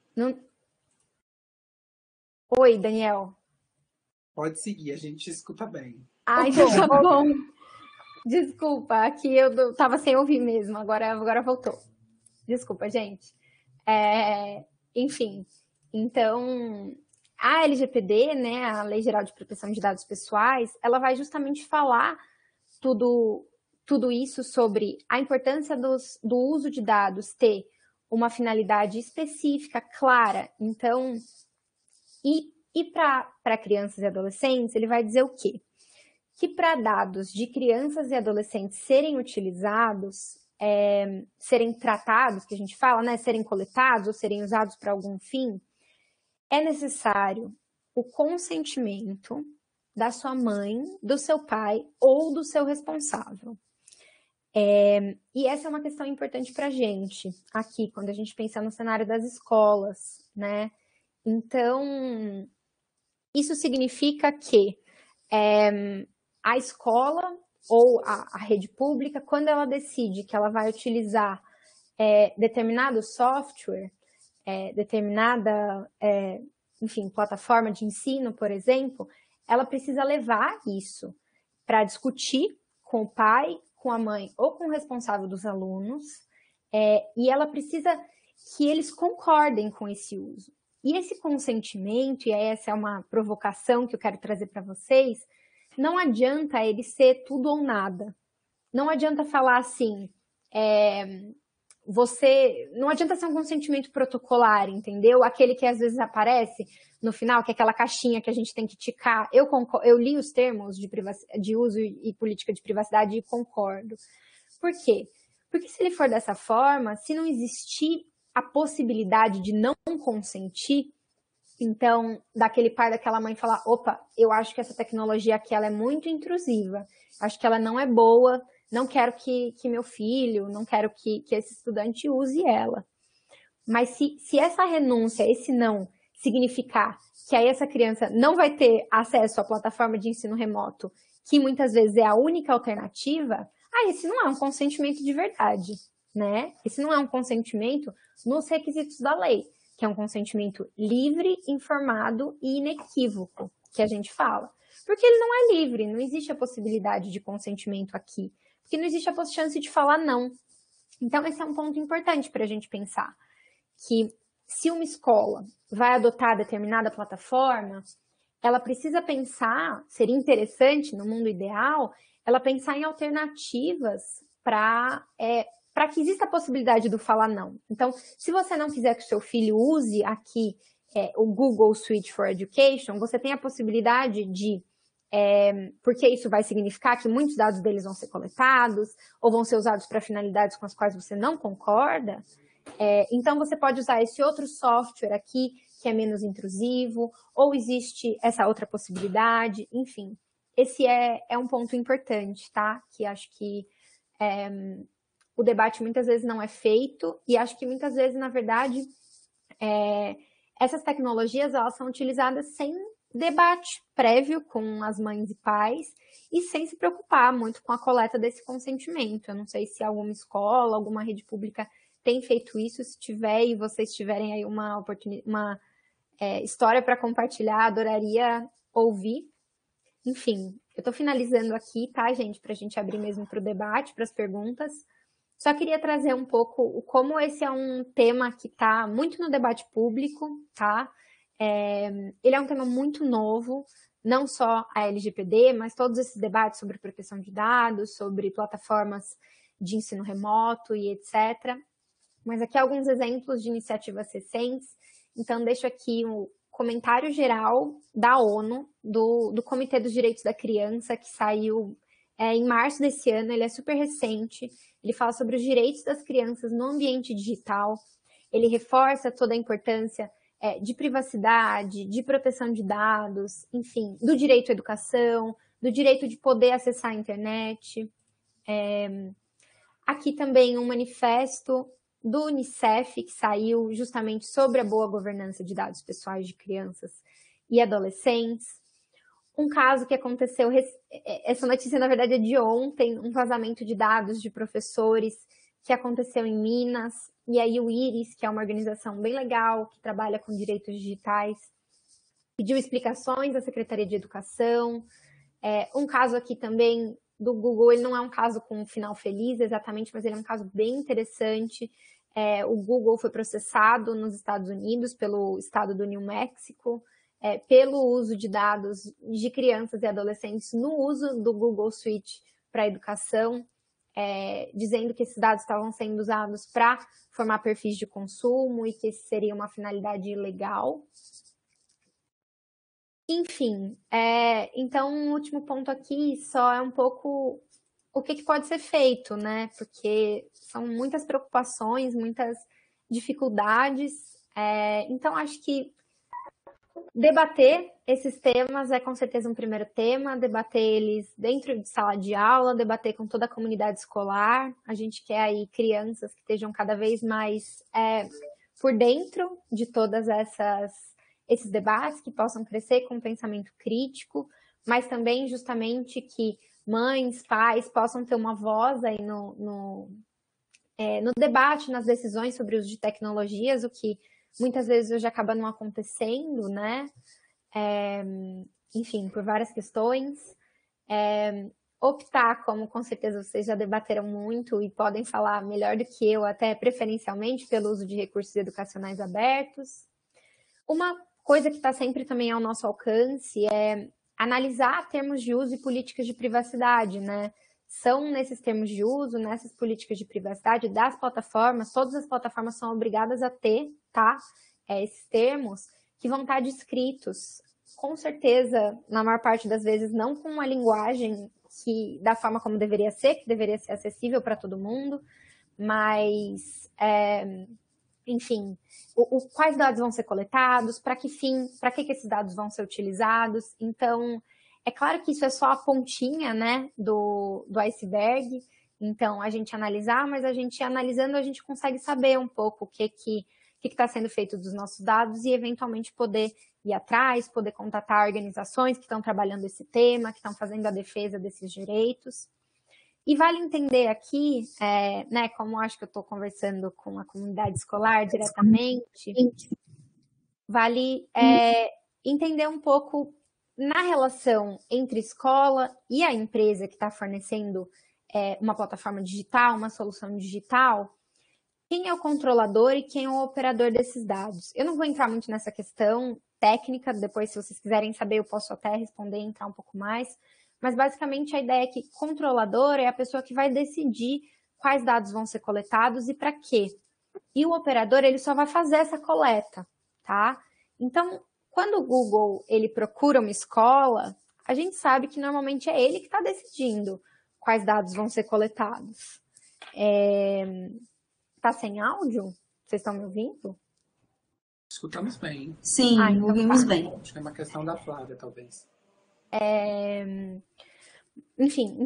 Oi, Daniel. Pode seguir, a gente escuta bem. Ai, tá bom. Desculpa, aqui eu tava sem ouvir mesmo, agora voltou. Desculpa, gente. Enfim, então, a LGPD, né, a Lei Geral de Proteção de Dados Pessoais, ela vai justamente falar tudo isso sobre a importância do uso de dados ter uma finalidade específica, clara. Então, e para crianças e adolescentes, ele vai dizer o quê? Que para dados de crianças e adolescentes serem utilizados, serem tratados, que a gente fala, né, serem coletados ou serem usados para algum fim, é necessário o consentimento da sua mãe, do seu pai ou do seu responsável. E essa é uma questão importante para a gente aqui, quando a gente pensa no cenário das escolas, né? Então, isso significa que a escola ou a rede pública, quando ela decide que ela vai utilizar determinado software, determinada, enfim, plataforma de ensino, por exemplo, ela precisa levar isso para discutir com o pai, com a mãe ou com o responsável dos alunos, e ela precisa que eles concordem com esse uso. E esse consentimento, e essa é uma provocação que eu quero trazer para vocês, não adianta ele ser tudo ou nada. Não adianta falar assim, não adianta ser um consentimento protocolar, entendeu? Aquele que às vezes aparece no final, que é aquela caixinha que a gente tem que ticar. Eu li os termos de uso e política de privacidade e concordo. Por quê? Porque se ele for dessa forma, se não existir a possibilidade de não consentir, então, daquele pai, daquela mãe falar, opa, eu acho que essa tecnologia aqui ela é muito intrusiva, acho que ela não é boa, não quero que meu filho, não quero que esse estudante use ela. Mas se essa renúncia, esse não, significar que aí essa criança não vai ter acesso à plataforma de ensino remoto, que muitas vezes é a única alternativa, esse não é um consentimento de verdade, né? Esse não é um consentimento nos requisitos da lei, que é um consentimento livre, informado e inequívoco, que a gente fala. Porque ele não é livre, não existe a possibilidade de consentimento aqui, porque não existe a chance de falar não. Então, esse é um ponto importante para a gente pensar, que se uma escola vai adotar determinada plataforma, ela precisa pensar, seria interessante, no mundo ideal, ela pensar em alternativas para que exista a possibilidade do falar não. Então, se você não quiser que o seu filho use aqui o Google Suite for Education, você tem a possibilidade de, porque isso vai significar que muitos dados deles vão ser coletados, ou vão ser usados para finalidades com as quais você não concorda, então você pode usar esse outro software aqui, que é menos intrusivo, ou existe essa outra possibilidade, enfim. Esse é um ponto importante, tá? Que acho que o debate muitas vezes não é feito, e acho que muitas vezes, na verdade, essas tecnologias elas são utilizadas sem debate prévio com as mães e pais, e sem se preocupar muito com a coleta desse consentimento. Eu não sei se alguma escola, alguma rede pública tem feito isso. Se tiver e vocês tiverem aí uma história para compartilhar, adoraria ouvir. Enfim, eu estou finalizando aqui, tá, gente? Para a gente abrir mesmo para o debate, para as perguntas. Só queria trazer um pouco como esse é um tema que está muito no debate público, tá? Ele é um tema muito novo, não só a LGPD, mas todos esses debates sobre proteção de dados, sobre plataformas de ensino remoto e etc. Mas aqui alguns exemplos de iniciativas recentes. Então, deixo aqui um comentário geral da ONU, do Comitê dos Direitos da Criança, que saiu em março desse ano. Ele é super recente. Ele fala sobre os direitos das crianças no ambiente digital. Ele reforça toda a importância de privacidade, de proteção de dados, enfim, do direito à educação, do direito de poder acessar a internet. Aqui também um manifesto do Unicef, que saiu justamente sobre a boa governança de dados pessoais de crianças e adolescentes. Um caso que aconteceu, essa notícia na verdade é de ontem, um vazamento de dados de professores que aconteceu em Minas, e aí o IRIS, que é uma organização bem legal, que trabalha com direitos digitais, pediu explicações à Secretaria de Educação. Um caso aqui também do Google, ele não é um caso com um final feliz exatamente, mas ele é um caso bem interessante. O Google foi processado nos Estados Unidos pelo estado do New Mexico, pelo uso de dados de crianças e adolescentes no uso do Google Suite para a educação, dizendo que esses dados estavam sendo usados para formar perfis de consumo e que isso seria uma finalidade ilegal. Enfim, então um último ponto aqui só é um pouco o que pode ser feito, né? Porque são muitas preocupações, muitas dificuldades. Então, acho que debater esses temas é com certeza um primeiro tema, debater eles dentro de sala de aula, debater com toda a comunidade escolar. A gente quer aí crianças que estejam cada vez mais por dentro de todas esses debates, que possam crescer com pensamento crítico, mas também justamente que mães, pais possam ter uma voz aí no debate, nas decisões sobre o uso de tecnologias, o que muitas vezes hoje acaba não acontecendo, né? Enfim, por várias questões. Optar, como com certeza vocês já debateram muito e podem falar melhor do que eu, até preferencialmente, pelo uso de recursos educacionais abertos. Uma coisa que está sempre também ao nosso alcance é analisar termos de uso e políticas de privacidade, né? São nesses termos de uso, nessas políticas de privacidade das plataformas, todas as plataformas são obrigadas a ter, tá? Esses termos que vão estar descritos, com certeza, na maior parte das vezes, não com uma linguagem da forma como deveria ser, que deveria ser acessível para todo mundo, mas, enfim, quais dados vão ser coletados, para que fim, para que esses dados vão ser utilizados. Então, é claro que isso é só a pontinha, né, do iceberg. Então, a gente analisar, mas a gente analisando, a gente consegue saber um pouco o que está sendo feito dos nossos dados e, eventualmente, poder ir atrás, poder contatar organizações que estão trabalhando esse tema, que estão fazendo a defesa desses direitos. E vale entender aqui, né, como acho que eu estou conversando com a comunidade escolar diretamente, vale entender um pouco na relação entre escola e a empresa que está fornecendo uma plataforma digital, uma solução digital, quem é o controlador e quem é o operador desses dados. Eu não vou entrar muito nessa questão técnica, depois, se vocês quiserem saber, eu posso até responder e entrar um pouco mais, mas basicamente a ideia é que controlador é a pessoa que vai decidir quais dados vão ser coletados e para quê. E o operador, ele só vai fazer essa coleta, tá? Então, quando o Google, ele procura uma escola, a gente sabe que normalmente é ele que está decidindo quais dados vão ser coletados. Tá sem áudio? Vocês estão me ouvindo? Escutamos bem. Sim, então ouvimos tá. bem. Acho que é uma questão da Flávia, talvez. Enfim,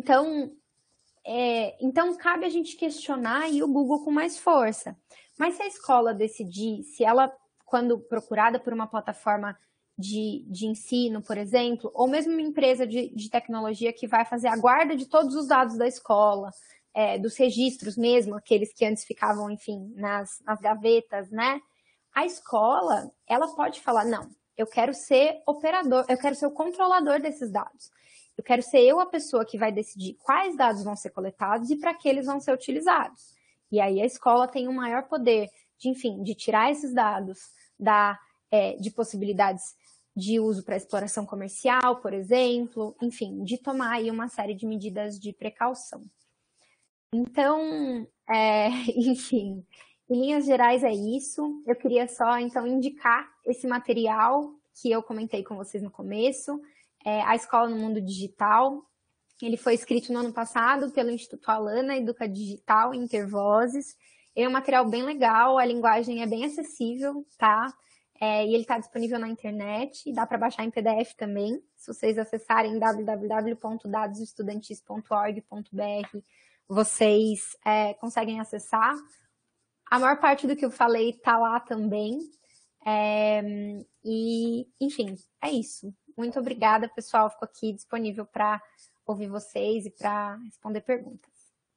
então cabe a gente questionar e o Google com mais força. Mas se a escola decidir, se ela, quando procurada por uma plataforma de ensino, por exemplo, ou mesmo uma empresa de tecnologia que vai fazer a guarda de todos os dados da escola, dos registros mesmo, aqueles que antes ficavam, enfim, nas gavetas, né? A escola, ela pode falar, não, eu quero ser operador, eu quero ser o controlador desses dados. Eu quero ser eu a pessoa que vai decidir quais dados vão ser coletados e para que eles vão ser utilizados. E aí a escola tem um maior poder de, enfim, de tirar esses dados de possibilidades de uso para exploração comercial, por exemplo, enfim, de tomar aí uma série de medidas de precaução. Então, enfim, em linhas gerais é isso. Eu queria só, então, indicar esse material que eu comentei com vocês no começo, A Escola no Mundo Digital. Ele foi escrito no ano passado pelo Instituto Alana Educa Digital Intervozes. É um material bem legal, a linguagem é bem acessível, tá? E ele está disponível na internet, dá para baixar em PDF também. Se vocês acessarem www.dadosestudantis.org.br, vocês conseguem acessar. A maior parte do que eu falei está lá também. E, enfim, é isso. Muito obrigada, pessoal. Fico aqui disponível para ouvir vocês e para responder perguntas.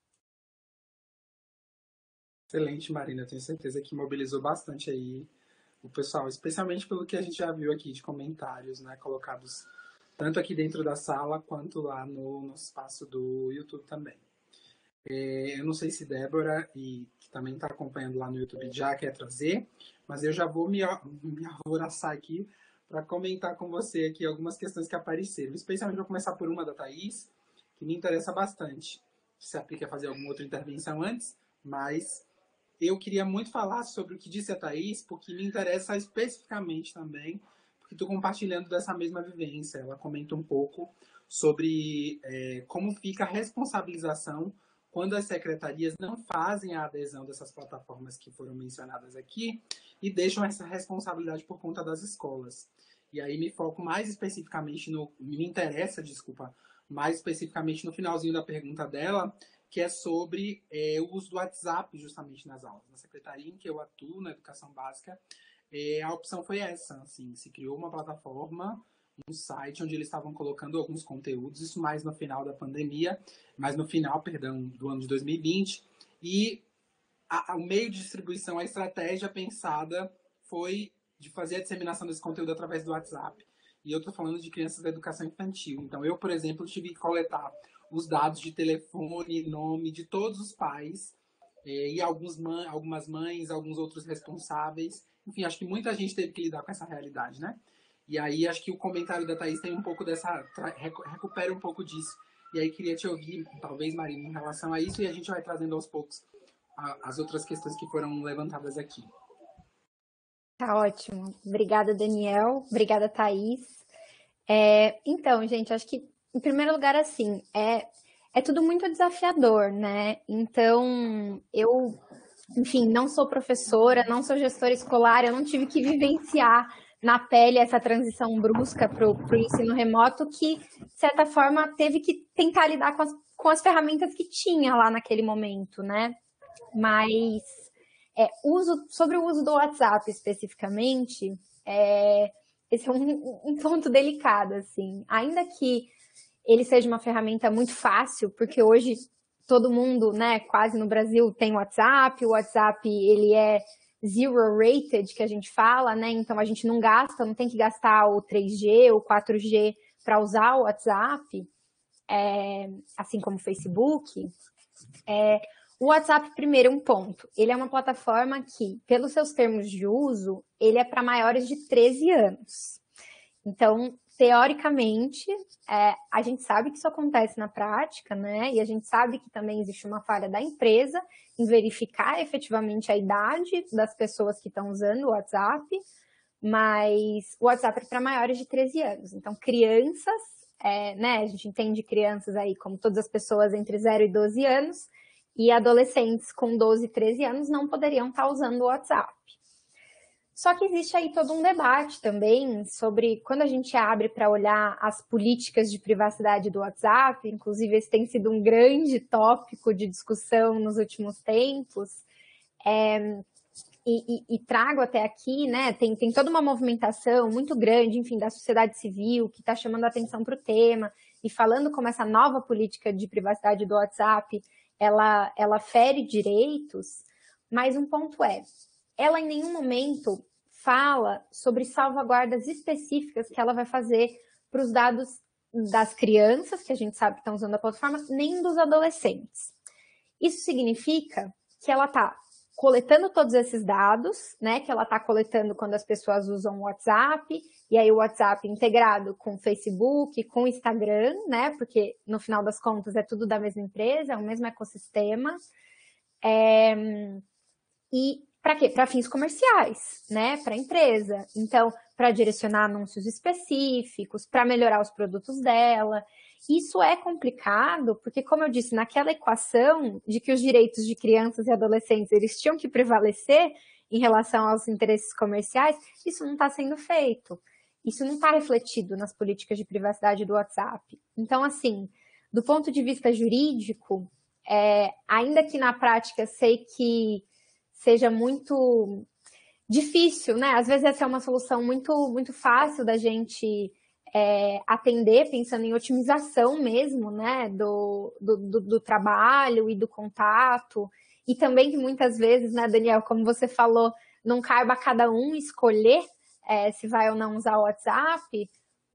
Excelente, Marina. Tenho certeza que mobilizou bastante aí o pessoal, especialmente pelo que a gente já viu aqui de comentários, né, colocados tanto aqui dentro da sala quanto lá no espaço do YouTube também. Eu não sei se Débora, que também está acompanhando lá no YouTube, já quer trazer, mas eu já vou me alvoroçar aqui para comentar com você aqui algumas questões que apareceram. Especialmente vou começar por uma da Thaís, que me interessa bastante. Se a Pri quer fazer alguma outra intervenção antes, mas eu queria muito falar sobre o que disse a Thaís, porque me interessa especificamente também, porque estou compartilhando dessa mesma vivência. Ela comenta um pouco sobre como fica a responsabilização quando as secretarias não fazem a adesão dessas plataformas que foram mencionadas aqui e deixam essa responsabilidade por conta das escolas. E aí me foco mais especificamente me interessa, mais especificamente no finalzinho da pergunta dela, que é sobre o uso do WhatsApp justamente nas aulas. Na secretaria em que eu atuo, na educação básica, a opção foi essa, assim, se criou uma plataforma, um site onde eles estavam colocando alguns conteúdos, isso mais no final da pandemia, do ano de 2020, e o meio de distribuição, a estratégia pensada foi de fazer a disseminação desse conteúdo através do WhatsApp. E eu estou falando de crianças da educação infantil. Então, eu, por exemplo, tive que coletar os dados de telefone, nome de todos os pais, e algumas mães, alguns outros responsáveis. Enfim, acho que muita gente teve que lidar com essa realidade, né? E aí, acho que o comentário da Thaís tem um pouco recupera um pouco disso. E aí, queria te ouvir, talvez, Marina, em relação a isso, e a gente vai trazendo aos poucos as outras questões que foram levantadas aqui. Tá ótimo. Obrigada, Daniel. Obrigada, Thaís. Então, gente, acho que em primeiro lugar, assim, é tudo muito desafiador, né? Então, enfim, não sou professora, não sou gestora escolar, eu não tive que vivenciar na pele essa transição brusca para o ensino remoto, que, de certa forma, teve que tentar lidar com as ferramentas que tinha lá naquele momento, né? Mas sobre o uso do WhatsApp especificamente, esse é um ponto delicado, assim. Ainda que ele seja uma ferramenta muito fácil, porque hoje todo mundo, né, quase no Brasil tem WhatsApp, o WhatsApp ele é zero rated, que a gente fala, né, então a gente não tem que gastar o 3G ou 4G para usar o WhatsApp, assim como o Facebook. O WhatsApp, primeiro, um ponto. Ele é uma plataforma que, pelos seus termos de uso, ele é para maiores de 13 anos. Então, teoricamente, a gente sabe que isso acontece na prática, né? E a gente sabe que também existe uma falha da empresa em verificar efetivamente a idade das pessoas que estão usando o WhatsApp, mas o WhatsApp é para maiores de 13 anos. Então, crianças, né? A gente entende crianças aí como todas as pessoas entre 0 e 12 anos, e adolescentes com 12 e 13 anos não poderiam estar usando o WhatsApp. Só que existe aí todo um debate também sobre quando a gente abre para olhar as políticas de privacidade do WhatsApp, inclusive esse tem sido um grande tópico de discussão nos últimos tempos, e trago até aqui, né, tem toda uma movimentação muito grande, enfim, da sociedade civil que está chamando a atenção para o tema e falando como essa nova política de privacidade do WhatsApp, ela fere direitos, mas um ponto ela em nenhum momento fala sobre salvaguardas específicas que ela vai fazer para os dados das crianças, que a gente sabe que estão usando a plataforma, nem dos adolescentes. Isso significa que ela está coletando todos esses dados, né, que ela está coletando quando as pessoas usam o WhatsApp, e aí o WhatsApp integrado com o Facebook, com o Instagram, né, porque no final das contas é tudo da mesma empresa, é o mesmo ecossistema. E para quê? Para fins comerciais, né? Para a empresa. Então, para direcionar anúncios específicos, para melhorar os produtos dela. Isso é complicado, porque, como eu disse, naquela equação de que os direitos de crianças e adolescentes eles tinham que prevalecer em relação aos interesses comerciais, isso não está sendo feito. Isso não está refletido nas políticas de privacidade do WhatsApp. Então, assim, do ponto de vista jurídico, ainda que na prática sei que seja muito difícil, né? Às vezes essa é uma solução muito, muito fácil da gente atender, pensando em otimização mesmo, né? Do trabalho e do contato. E também que muitas vezes, né, Daniel, como você falou, não caiba a cada um escolher se vai ou não usar o WhatsApp,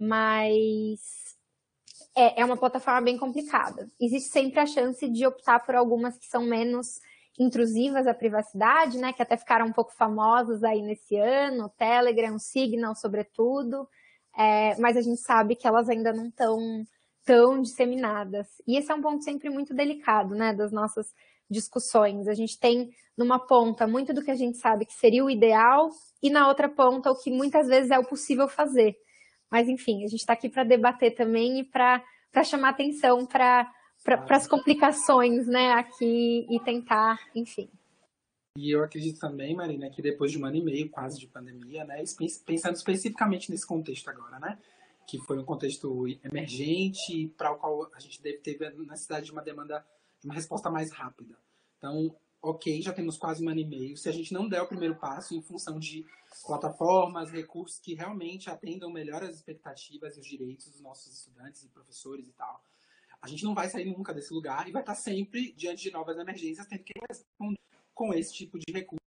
mas é uma plataforma bem complicada. Existe sempre a chance de optar por algumas que são menos intrusivas à privacidade, né, que até ficaram um pouco famosas aí nesse ano, o Telegram, o Signal, sobretudo, mas a gente sabe que elas ainda não estão tão disseminadas. E esse é um ponto sempre muito delicado, né, das nossas discussões. A gente tem numa ponta muito do que a gente sabe que seria o ideal e na outra ponta o que muitas vezes é o possível fazer. Mas, enfim, a gente está aqui para debater também e para chamar atenção para as complicações, né, aqui e tentar, enfim. E eu acredito também, Marina, que depois de um ano e meio quase de pandemia, né, pensando especificamente nesse contexto agora, né, que foi um contexto emergente para o qual a gente teve a necessidade de uma demanda, de uma resposta mais rápida. Então, ok, já temos quase um ano e meio. Se a gente não der o primeiro passo em função de plataformas, recursos que realmente atendam melhor as expectativas e os direitos dos nossos estudantes e professores e tal, a gente não vai sair nunca desse lugar e vai estar sempre diante de novas emergências, tendo que responder com esse tipo de recurso.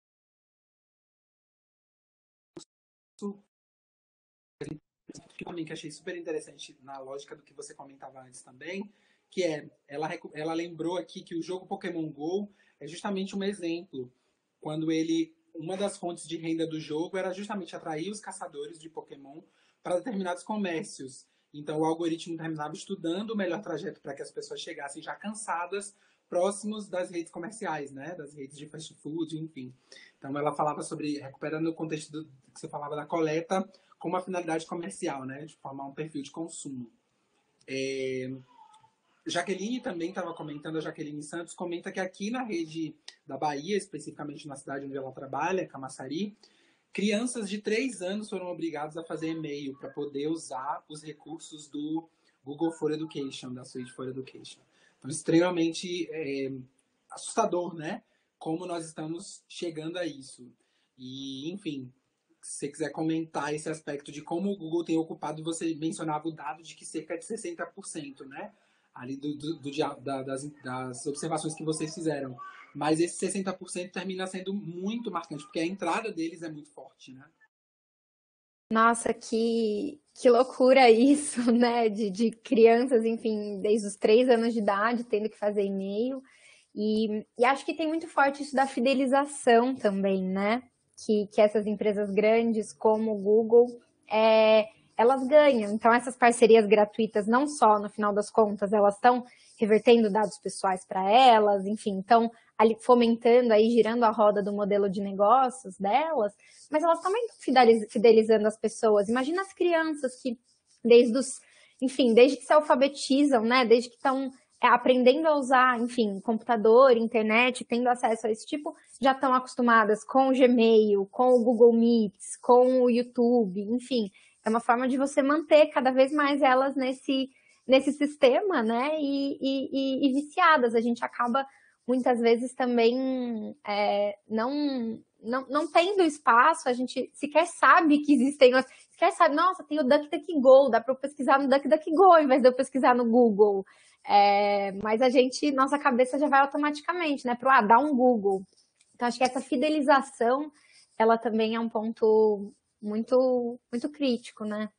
Que achei super interessante na lógica do que você comentava antes também, que ela lembrou aqui que o jogo Pokémon GO é justamente um exemplo, quando uma das fontes de renda do jogo era justamente atrair os caçadores de Pokémon para determinados comércios. Então o algoritmo terminava estudando o melhor trajeto para que as pessoas chegassem já cansadas, próximos das redes comerciais, né? Das redes de fast food, enfim. Então ela falava sobre, recuperando o contexto que você falava da coleta, com uma finalidade comercial, né? De formar um perfil de consumo. Jaqueline também estava comentando, a Jaqueline Santos comenta que aqui na rede da Bahia, especificamente na cidade onde ela trabalha, Camaçari, crianças de 3 anos foram obrigadas a fazer e-mail para poder usar os recursos do Google for Education, da suite for Education. Então, extremamente assustador, né? Como nós estamos chegando a isso. E, enfim, se você quiser comentar esse aspecto de como o Google tem ocupado, você mencionava o dado de que cerca de 60%, né? Ali das observações que vocês fizeram. Mas esse 60% termina sendo muito marcante, porque a entrada deles é muito forte, né? Nossa, que loucura isso, né? De crianças, enfim, desde os 3 anos de idade, tendo que fazer e-mail. E acho que tem muito forte isso da fidelização também, né? Que essas empresas grandes, como o Google, elas ganham. Então, essas parcerias gratuitas, não só, no final das contas, elas estão revertendo dados pessoais para elas, enfim, estão ali fomentando, aí, girando a roda do modelo de negócios delas, mas elas também estão fidelizando as pessoas. Imagina as crianças que, desde que se alfabetizam, né, desde que estão aprendendo a usar, enfim, computador, internet, tendo acesso a esse tipo, já estão acostumadas com o Gmail, com o Google Meets, com o YouTube, enfim, é uma forma de você manter cada vez mais elas nesse sistema, né, e viciadas. A gente acaba, muitas vezes, também não tendo espaço, a gente sequer sabe que existem, sequer sabe, nossa, tem o DuckDuckGo, dá para eu pesquisar no DuckDuckGo ao invés de eu pesquisar no Google. Mas nossa cabeça já vai automaticamente, né, para dar um Google. Então, acho que essa fidelização, ela também é um ponto muito, muito crítico, né?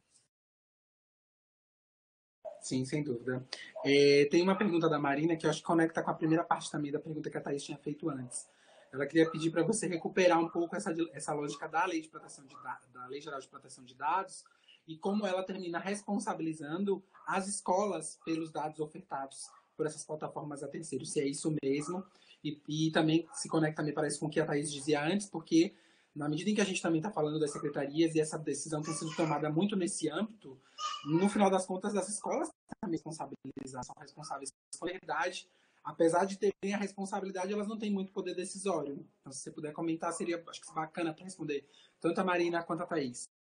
Sim, sem dúvida. Tem uma pergunta da Marina que eu acho que conecta com a primeira parte também da pergunta que a Thaís tinha feito antes. Ela queria pedir para você recuperar um pouco essa lógica da Lei da Lei Geral de Proteção de Dados e como ela termina responsabilizando as escolas pelos dados ofertados por essas plataformas a terceiros, se é isso mesmo. E também se conecta, me parece, com o que a Thaís dizia antes, porque na medida em que a gente também está falando das secretarias e essa decisão tem sido tomada muito nesse âmbito, no final das contas, as escolas também são responsáveis pela verdade. Apesar de terem a responsabilidade, elas não têm muito poder decisório. Então, se você puder comentar, seria, acho que, bacana para responder tanto a Marina quanto a Thaís.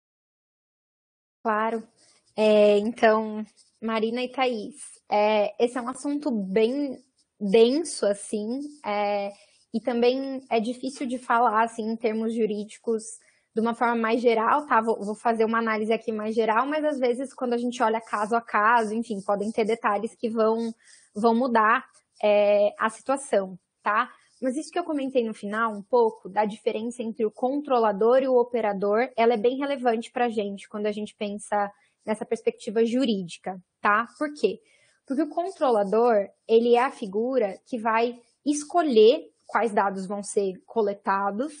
Claro. Então, Marina e Thaís, esse é um assunto bem denso, assim, e também é difícil de falar, assim, em termos jurídicos, de uma forma mais geral, tá? Vou fazer uma análise aqui mais geral, mas às vezes, quando a gente olha caso a caso, enfim, podem ter detalhes que vão mudar a situação, tá? Mas isso que eu comentei no final, um pouco, da diferença entre o controlador e o operador, ela é bem relevante para a gente, quando a gente pensa nessa perspectiva jurídica, tá? Por quê? Porque o controlador, ele é a figura que vai escolher quais dados vão ser coletados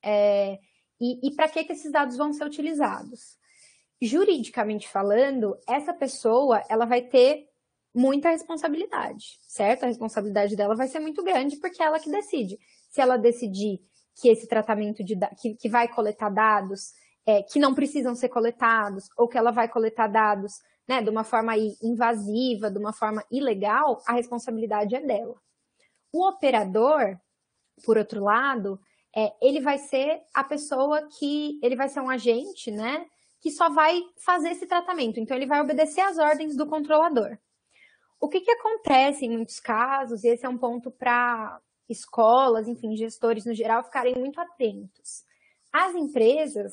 e para que esses dados vão ser utilizados. Juridicamente falando, essa pessoa, ela vai ter muita responsabilidade, certo? A responsabilidade dela vai ser muito grande porque é ela que decide. Se ela decidir que esse tratamento que vai coletar dados que não precisam ser coletados, ou que ela vai coletar dados, né, de uma forma invasiva, de uma forma ilegal, a responsabilidade é dela. O operador, por outro lado, ele vai ser a pessoa ele vai ser um agente, né, que só vai fazer esse tratamento. Então, ele vai obedecer às ordens do controlador. O que acontece em muitos casos, e esse é um ponto para escolas, enfim, gestores no geral, ficarem muito atentos. As empresas,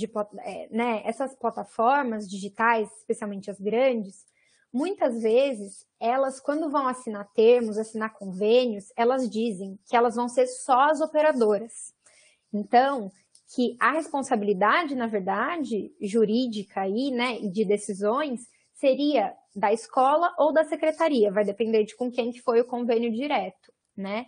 essas plataformas digitais, especialmente as grandes, muitas vezes, elas, quando vão assinar termos, assinar convênios, elas dizem que elas vão ser só as operadoras. Então, que a responsabilidade, na verdade, jurídica aí, né, e de decisões, seria da escola ou da secretaria, vai depender de com quem que foi o convênio direto, né?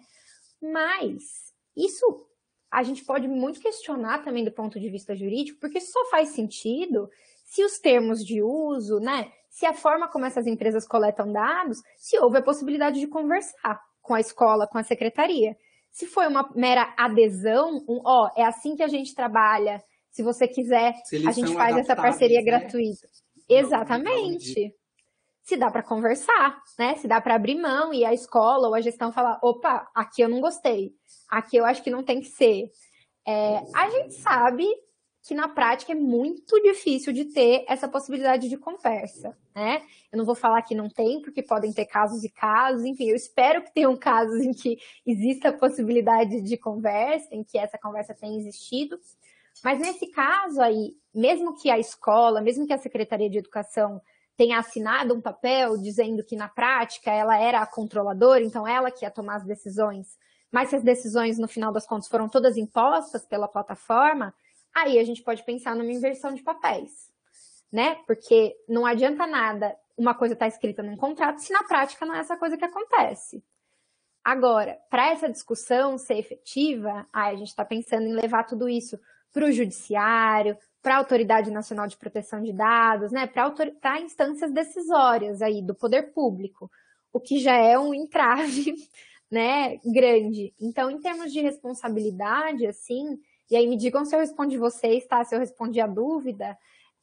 Mas isso a gente pode muito questionar também do ponto de vista jurídico, porque isso só faz sentido se os termos de uso, né, se a forma como essas empresas coletam dados, se houve a possibilidade de conversar com a escola, com a secretaria. Se foi uma mera adesão, é assim que a gente trabalha, se você quiser, a gente faz essa parceria gratuita. Exatamente. se dá para conversar, né? Se dá para abrir mão e a escola ou a gestão falar, opa, aqui eu não gostei, aqui eu acho que não tem que ser. A gente sabe que na prática é muito difícil de ter essa possibilidade de conversa, né? Eu não vou falar que não tem, porque podem ter casos e casos, enfim, eu espero que tenham casos em que exista a possibilidade de conversa, em que essa conversa tenha existido, mas nesse caso aí, mesmo que a escola, mesmo que a Secretaria de Educação tenha assinado um papel dizendo que na prática ela era a controladora, então ela que ia tomar as decisões, mas se as decisões no final das contas foram todas impostas pela plataforma, aí a gente pode pensar numa inversão de papéis, né? Porque não adianta nada uma coisa estar escrita num contrato se na prática não é essa coisa que acontece. Agora, para essa discussão ser efetiva, a gente está pensando em levar tudo isso para o judiciário, para a Autoridade Nacional de Proteção de Dados, né? Para instâncias decisórias aí do poder público, o que já é um entrave, né, grande. Então, em termos de responsabilidade, assim, e aí me digam se eu respondi vocês, tá? Se eu respondi a dúvida,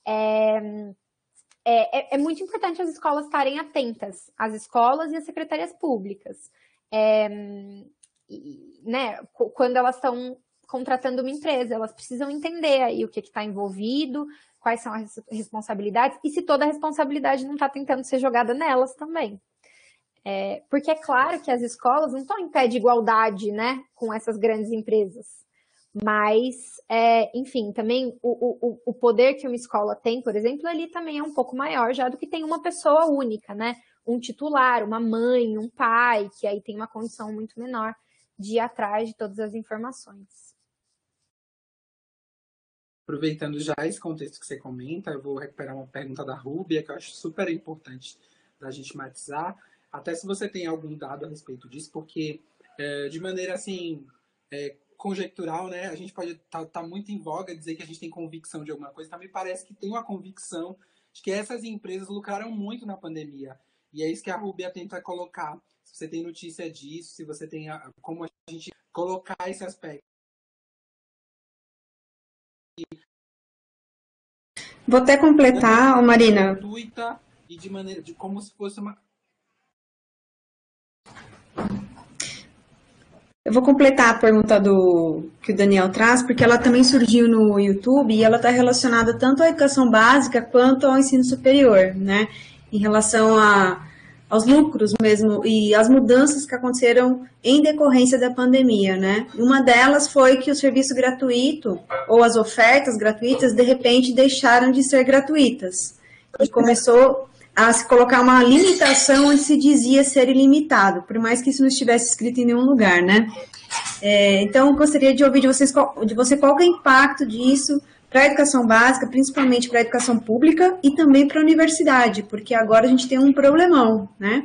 é muito importante as escolas estarem atentas, as escolas e as secretarias públicas, né? Quando elas estão contratando uma empresa, elas precisam entender aí o que está envolvido, quais são as responsabilidades, e se toda a responsabilidade não está tentando ser jogada nelas também. Porque é claro que as escolas não estão em pé de igualdade, né, com essas grandes empresas. Mas, enfim, também o poder que uma escola tem, por exemplo, ali também é um pouco maior já do que tem uma pessoa única, né? Um titular, uma mãe, um pai, que aí tem uma condição muito menor de ir atrás de todas as informações. Aproveitando já esse contexto que você comenta, eu vou recuperar uma pergunta da Rúbia, que eu acho super importante da gente matizar, até se você tem algum dado a respeito disso, porque de maneira assim conjectural, né, a gente pode tá muito em voga dizer que a gente tem convicção de alguma coisa, também parece que tem uma convicção de que essas empresas lucraram muito na pandemia, e é isso que a Rúbia tenta colocar. Se você tem notícia disso, se você tem como a gente colocar esse aspecto. Vou até completar, Marina. Gratuita e de maneira de como se fosse uma. Eu vou completar a pergunta que o Daniel traz, porque ela também surgiu no YouTube e ela está relacionada tanto à educação básica quanto ao ensino superior, né? Em relação aos lucros mesmo e as mudanças que aconteceram em decorrência da pandemia, né? Uma delas foi que o serviço gratuito ou as ofertas gratuitas, de repente, deixaram de ser gratuitas. E começou a se colocar uma limitação onde se dizia ser ilimitado, por mais que isso não estivesse escrito em nenhum lugar, né? Então, eu gostaria de ouvir de você qual que é o impacto disso para a educação básica, principalmente para a educação pública e também para a universidade, porque agora a gente tem um problemão, né?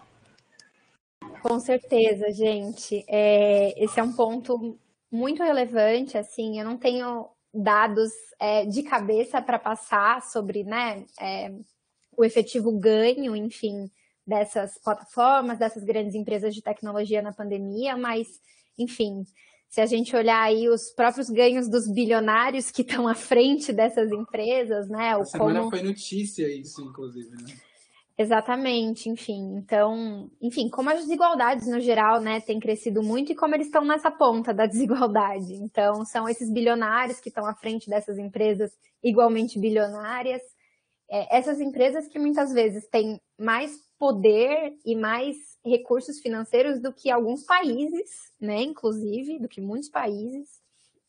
Com certeza, gente. Esse é um ponto muito relevante, assim, eu não tenho dados de cabeça para passar sobre, né, o efetivo ganho, enfim, dessas plataformas, dessas grandes empresas de tecnologia na pandemia, mas, enfim, se a gente olhar aí os próprios ganhos dos bilionários que estão à frente dessas empresas, né? A semana foi notícia isso, inclusive, né? Exatamente, enfim. Então, enfim, como as desigualdades no geral, né, têm crescido muito e como eles estão nessa ponta da desigualdade. Então, são esses bilionários que estão à frente dessas empresas igualmente bilionárias. Essas empresas que muitas vezes têm mais poder e mais recursos financeiros do que alguns países, né, inclusive, do que muitos países.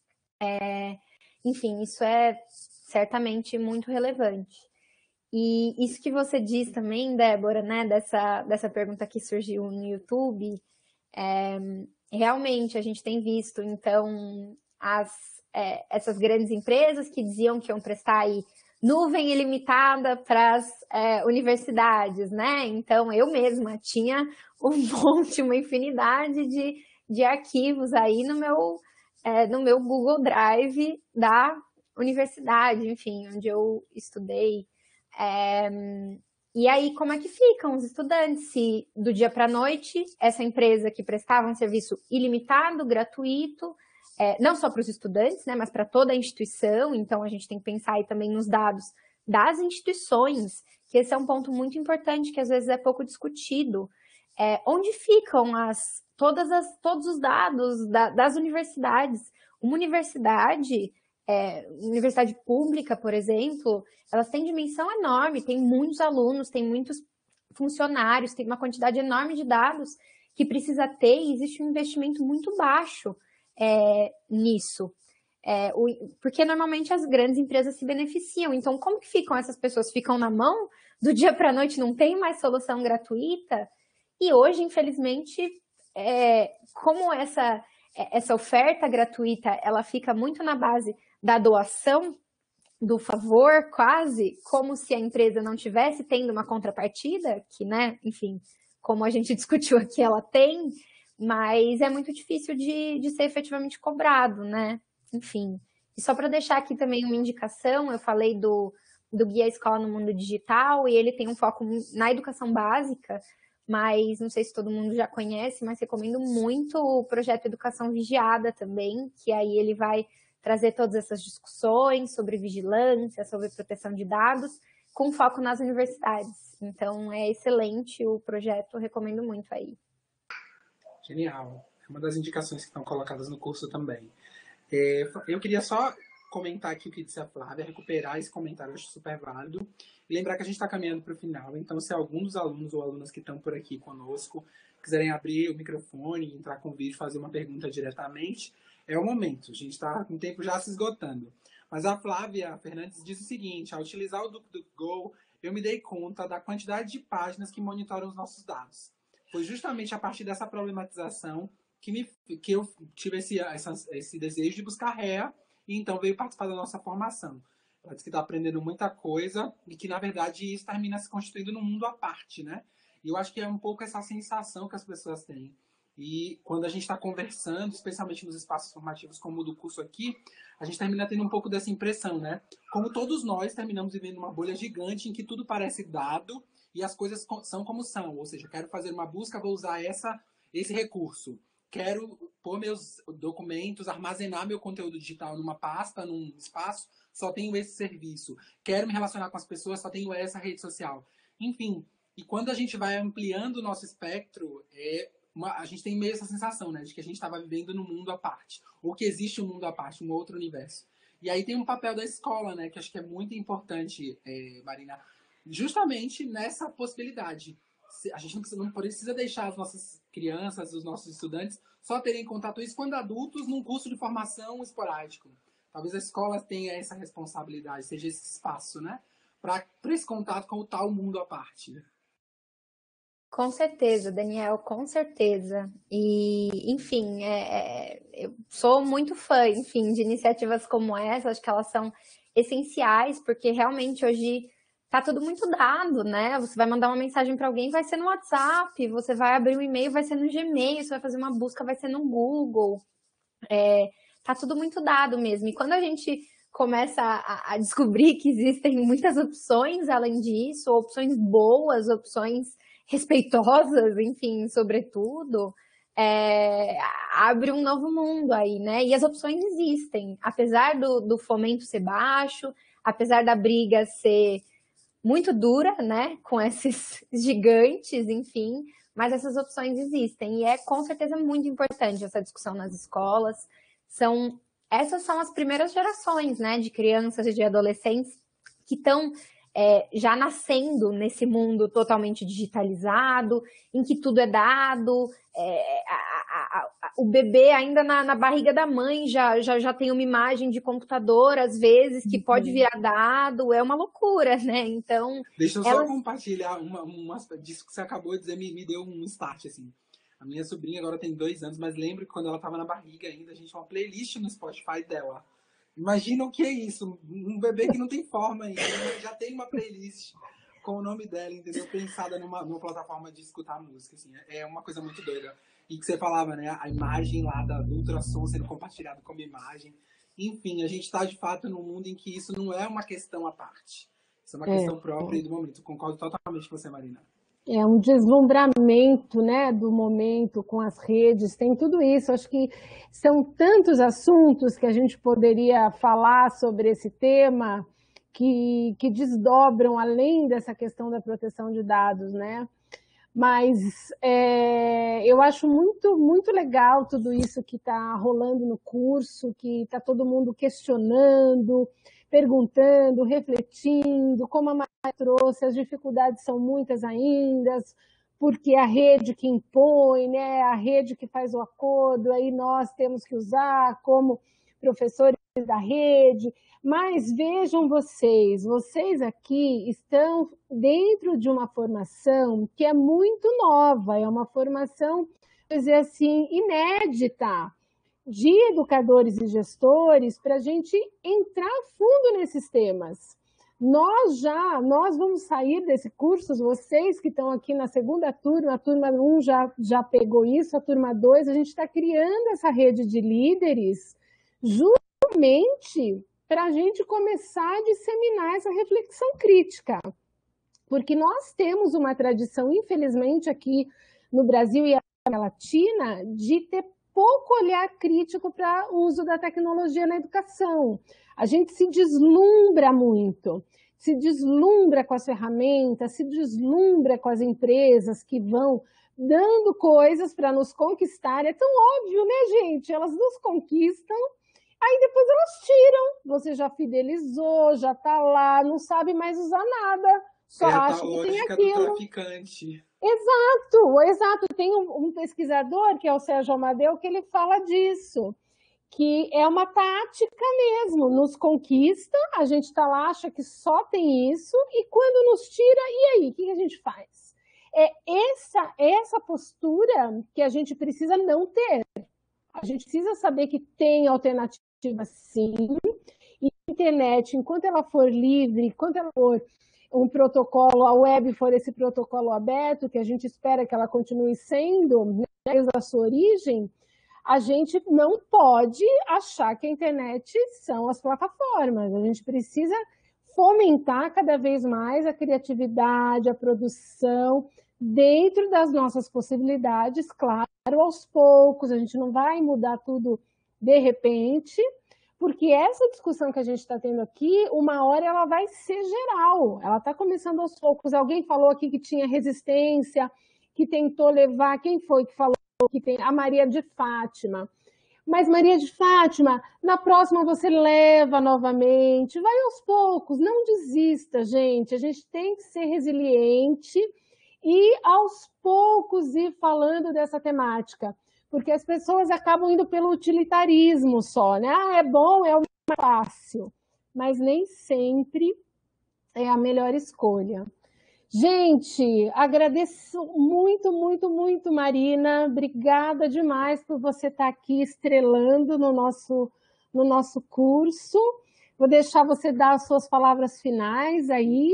Enfim, isso é certamente muito relevante. E isso que você diz também, Débora, né, dessa pergunta que surgiu no YouTube, realmente a gente tem visto, então, essas grandes empresas que diziam que iam prestar aí nuvem ilimitada para as universidades, né? Então, eu mesma tinha um monte, uma infinidade de arquivos aí no meu Google Drive da universidade, enfim, onde eu estudei. E aí, como é que ficam os estudantes se do dia para a noite essa empresa que prestava um serviço ilimitado, gratuito, não só para os estudantes, né, mas para toda a instituição, então a gente tem que pensar aí também nos dados das instituições que esse é um ponto muito importante, que às vezes é pouco discutido. Onde ficam todos os dados das universidades? Uma universidade pública, por exemplo, elas têm dimensão enorme, tem muitos alunos, tem muitos funcionários, tem uma quantidade enorme de dados que precisa ter, e existe um investimento muito baixo nisso. Porque normalmente as grandes empresas se beneficiam. Então, como que ficam essas pessoas? Ficam na mão? Do dia para a noite não tem mais solução gratuita? E hoje, infelizmente, como essa oferta gratuita, ela fica muito na base da doação, do favor, quase, como se a empresa não tivesse tendo uma contrapartida, que, né, enfim, como a gente discutiu aqui, ela tem, mas é muito difícil de ser efetivamente cobrado, né? Enfim. E só para deixar aqui também uma indicação, eu falei do Guia Escola no Mundo Digital, e ele tem um foco na educação básica, mas não sei se todo mundo já conhece, mas recomendo muito o projeto Educação Vigiada também, que aí ele vai trazer todas essas discussões sobre vigilância, sobre proteção de dados, com foco nas universidades. Então, é excelente o projeto, recomendo muito aí. Genial. É uma das indicações que estão colocadas no curso também. Eu queria só comentar aqui o que disse a Flávia, recuperar esse comentário, eu acho super válido. E lembrar que a gente está caminhando para o final, então se algum dos alunos ou alunas que estão por aqui conosco quiserem abrir o microfone, entrar com o vídeo, fazer uma pergunta diretamente, é o momento. A gente está com o tempo já se esgotando. Mas a Flávia Fernandes diz o seguinte: ao utilizar o DuckDuckGo, eu me dei conta da quantidade de páginas que monitoram os nossos dados. Foi justamente a partir dessa problematização que eu tive esse desejo de buscar REA, e então veio participar da nossa formação. Ela disse que está aprendendo muita coisa e que, na verdade, isso termina se constituindo num mundo à parte, né? E eu acho que é um pouco essa sensação que as pessoas têm. E quando a gente está conversando, especialmente nos espaços formativos como o do curso aqui, a gente termina tendo um pouco dessa impressão, né? Como todos nós terminamos vivendo uma bolha gigante em que tudo parece dado e as coisas são como são. Ou seja, quero fazer uma busca, vou usar esse recurso. Quero pôr meus documentos, armazenar meu conteúdo digital numa pasta, num espaço, só tenho esse serviço. Quero me relacionar com as pessoas, só tenho essa rede social. Enfim, e quando a gente vai ampliando o nosso espectro, a gente tem meio essa sensação, né, de que a gente estava vivendo num mundo à parte, ou que existe um mundo à parte, um outro universo. E aí tem um papel da escola, né, que acho que é muito importante, Marina, justamente nessa possibilidade. A gente não precisa deixar as nossas crianças, os nossos estudantes, só terem contato isso quando adultos num curso de formação esporádico. Talvez a escola tenha essa responsabilidade, seja esse espaço, né, para esse contato com o tal mundo à parte. Com certeza, Daniel, com certeza. E, enfim, eu sou muito fã, enfim, de iniciativas como essa. Acho que elas são essenciais, porque realmente hoje tá tudo muito dado, né? Você vai mandar uma mensagem para alguém, vai ser no WhatsApp, você vai abrir um e-mail, vai ser no Gmail, você vai fazer uma busca, vai ser no Google. Tá tudo muito dado mesmo. E quando a gente começa a descobrir que existem muitas opções além disso, opções boas, opções respeitosas, enfim, sobretudo, abre um novo mundo aí, né? E as opções existem, apesar do fomento ser baixo, apesar da briga ser muito dura, né, com esses gigantes, enfim, mas essas opções existem, e é com certeza muito importante essa discussão nas escolas. Essas são as primeiras gerações, né, de crianças e de adolescentes que estão já nascendo nesse mundo totalmente digitalizado, em que tudo é dado, o bebê ainda na barriga da mãe já tem uma imagem de computador, às vezes, que pode virar dado, é uma loucura, né? Então... Deixa eu só compartilhar disso que você acabou de dizer, me deu um start, assim. A minha sobrinha agora tem 2 anos, mas lembro que quando ela estava na barriga ainda, a gente tinha uma playlist no Spotify dela. Imagina o que é isso, um bebê que não tem forma ainda, já tem uma playlist com o nome dela, entendeu? Pensada numa plataforma de escutar música, assim, é uma coisa muito doida. E que você falava, né, a imagem lá do ultrassom sendo compartilhado como imagem. Enfim, a gente está de fato num mundo em que isso não é uma questão à parte. Isso é uma questão própria do momento. Concordo totalmente com você, Marina. É um deslumbramento, né, do momento com as redes, tem tudo isso. Acho que são tantos assuntos que a gente poderia falar sobre esse tema, que desdobram além dessa questão da proteção de dados, né? Mas eu acho muito, muito legal tudo isso que está rolando no curso, que está todo mundo questionando, perguntando, refletindo, como a Maria trouxe, as dificuldades são muitas ainda, porque a rede que impõe, né, a rede que faz o acordo, aí nós temos que usar como professores da rede, mas vejam vocês aqui estão dentro de uma formação que é muito nova, é uma formação, vou dizer assim, inédita, de educadores e gestores para a gente entrar fundo nesses temas. Nós vamos sair desse curso, vocês que estão aqui na segunda turma, a turma 1 já pegou isso, a turma 2, a gente está criando essa rede de líderes justamente para a gente começar a disseminar essa reflexão crítica. Porque nós temos uma tradição, infelizmente, aqui no Brasil e na América Latina, de ter pouco olhar crítico para o uso da tecnologia na educação. A gente se deslumbra muito, se deslumbra com as ferramentas, se deslumbra com as empresas que vão dando coisas para nos conquistar. É tão óbvio, né, gente? Elas nos conquistam, aí depois elas tiram. Você já fidelizou, já está lá, não sabe mais usar nada, só acha que tem aquilo. Do traficante. Exato. Tem um pesquisador, que é o Sérgio Amadeu, que ele fala disso, que é uma tática mesmo, nos conquista, a gente está lá, acha que só tem isso, e quando nos tira, e aí, o que a gente faz? É essa postura que a gente precisa não ter. A gente precisa saber que tem alternativa sim, e a internet, enquanto ela for livre, enquanto ela for um protocolo, a web for esse protocolo aberto, que a gente espera que ela continue sendo, desde a sua origem, a gente não pode achar que a internet são as plataformas. A gente precisa fomentar cada vez mais a criatividade, a produção, dentro das nossas possibilidades, claro, aos poucos. A gente não vai mudar tudo de repente, porque essa discussão que a gente está tendo aqui, uma hora ela vai ser geral, ela está começando aos poucos. Alguém falou aqui que tinha resistência, que tentou levar, quem foi que falou que tem? A Maria de Fátima. Mas Maria de Fátima, na próxima você leva novamente, vai aos poucos, não desista, gente. A gente tem que ser resiliente e aos poucos ir falando dessa temática. Porque as pessoas acabam indo pelo utilitarismo só, né? É bom, é o mais fácil. Mas nem sempre é a melhor escolha. Gente, agradeço muito, muito, muito, Marina. Obrigada demais por você estar aqui estrelando no nosso curso. Vou deixar você dar as suas palavras finais aí.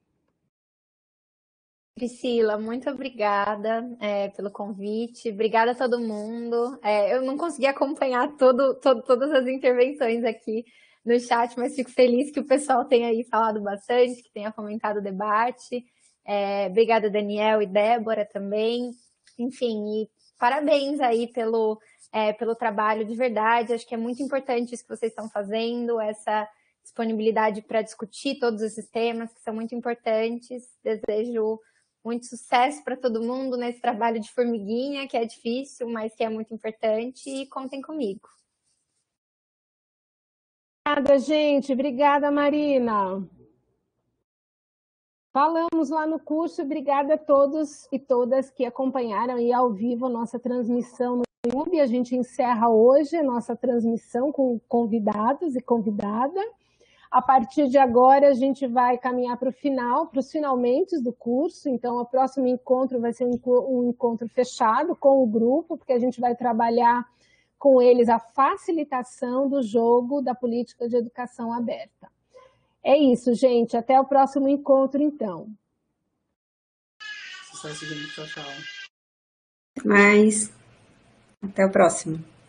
Priscila, muito obrigada pelo convite, obrigada a todo mundo. Eu não consegui acompanhar todas as intervenções aqui no chat, mas fico feliz que o pessoal tenha aí falado bastante, que tenha fomentado o debate. Obrigada, Daniel e Débora também. Enfim, e parabéns aí pelo trabalho de verdade. Acho que é muito importante isso que vocês estão fazendo, essa disponibilidade para discutir todos esses temas que são muito importantes. Desejo muito sucesso para todo mundo nesse trabalho de formiguinha, que é difícil, mas que é muito importante, e contem comigo. Obrigada, gente. Obrigada, Marina. Falamos lá no curso. Obrigada a todos e todas que acompanharam aí ao vivo a nossa transmissão no YouTube. A gente encerra hoje a nossa transmissão com convidados e convidada. A partir de agora, a gente vai caminhar para o final, para os finalmente do curso. Então, o próximo encontro vai ser um encontro fechado com o grupo, porque a gente vai trabalhar com eles a facilitação do jogo da política de educação aberta. É isso, gente. Até o próximo encontro, então. Sucesso, gente. Tchau, tchau. Mas, até o próximo.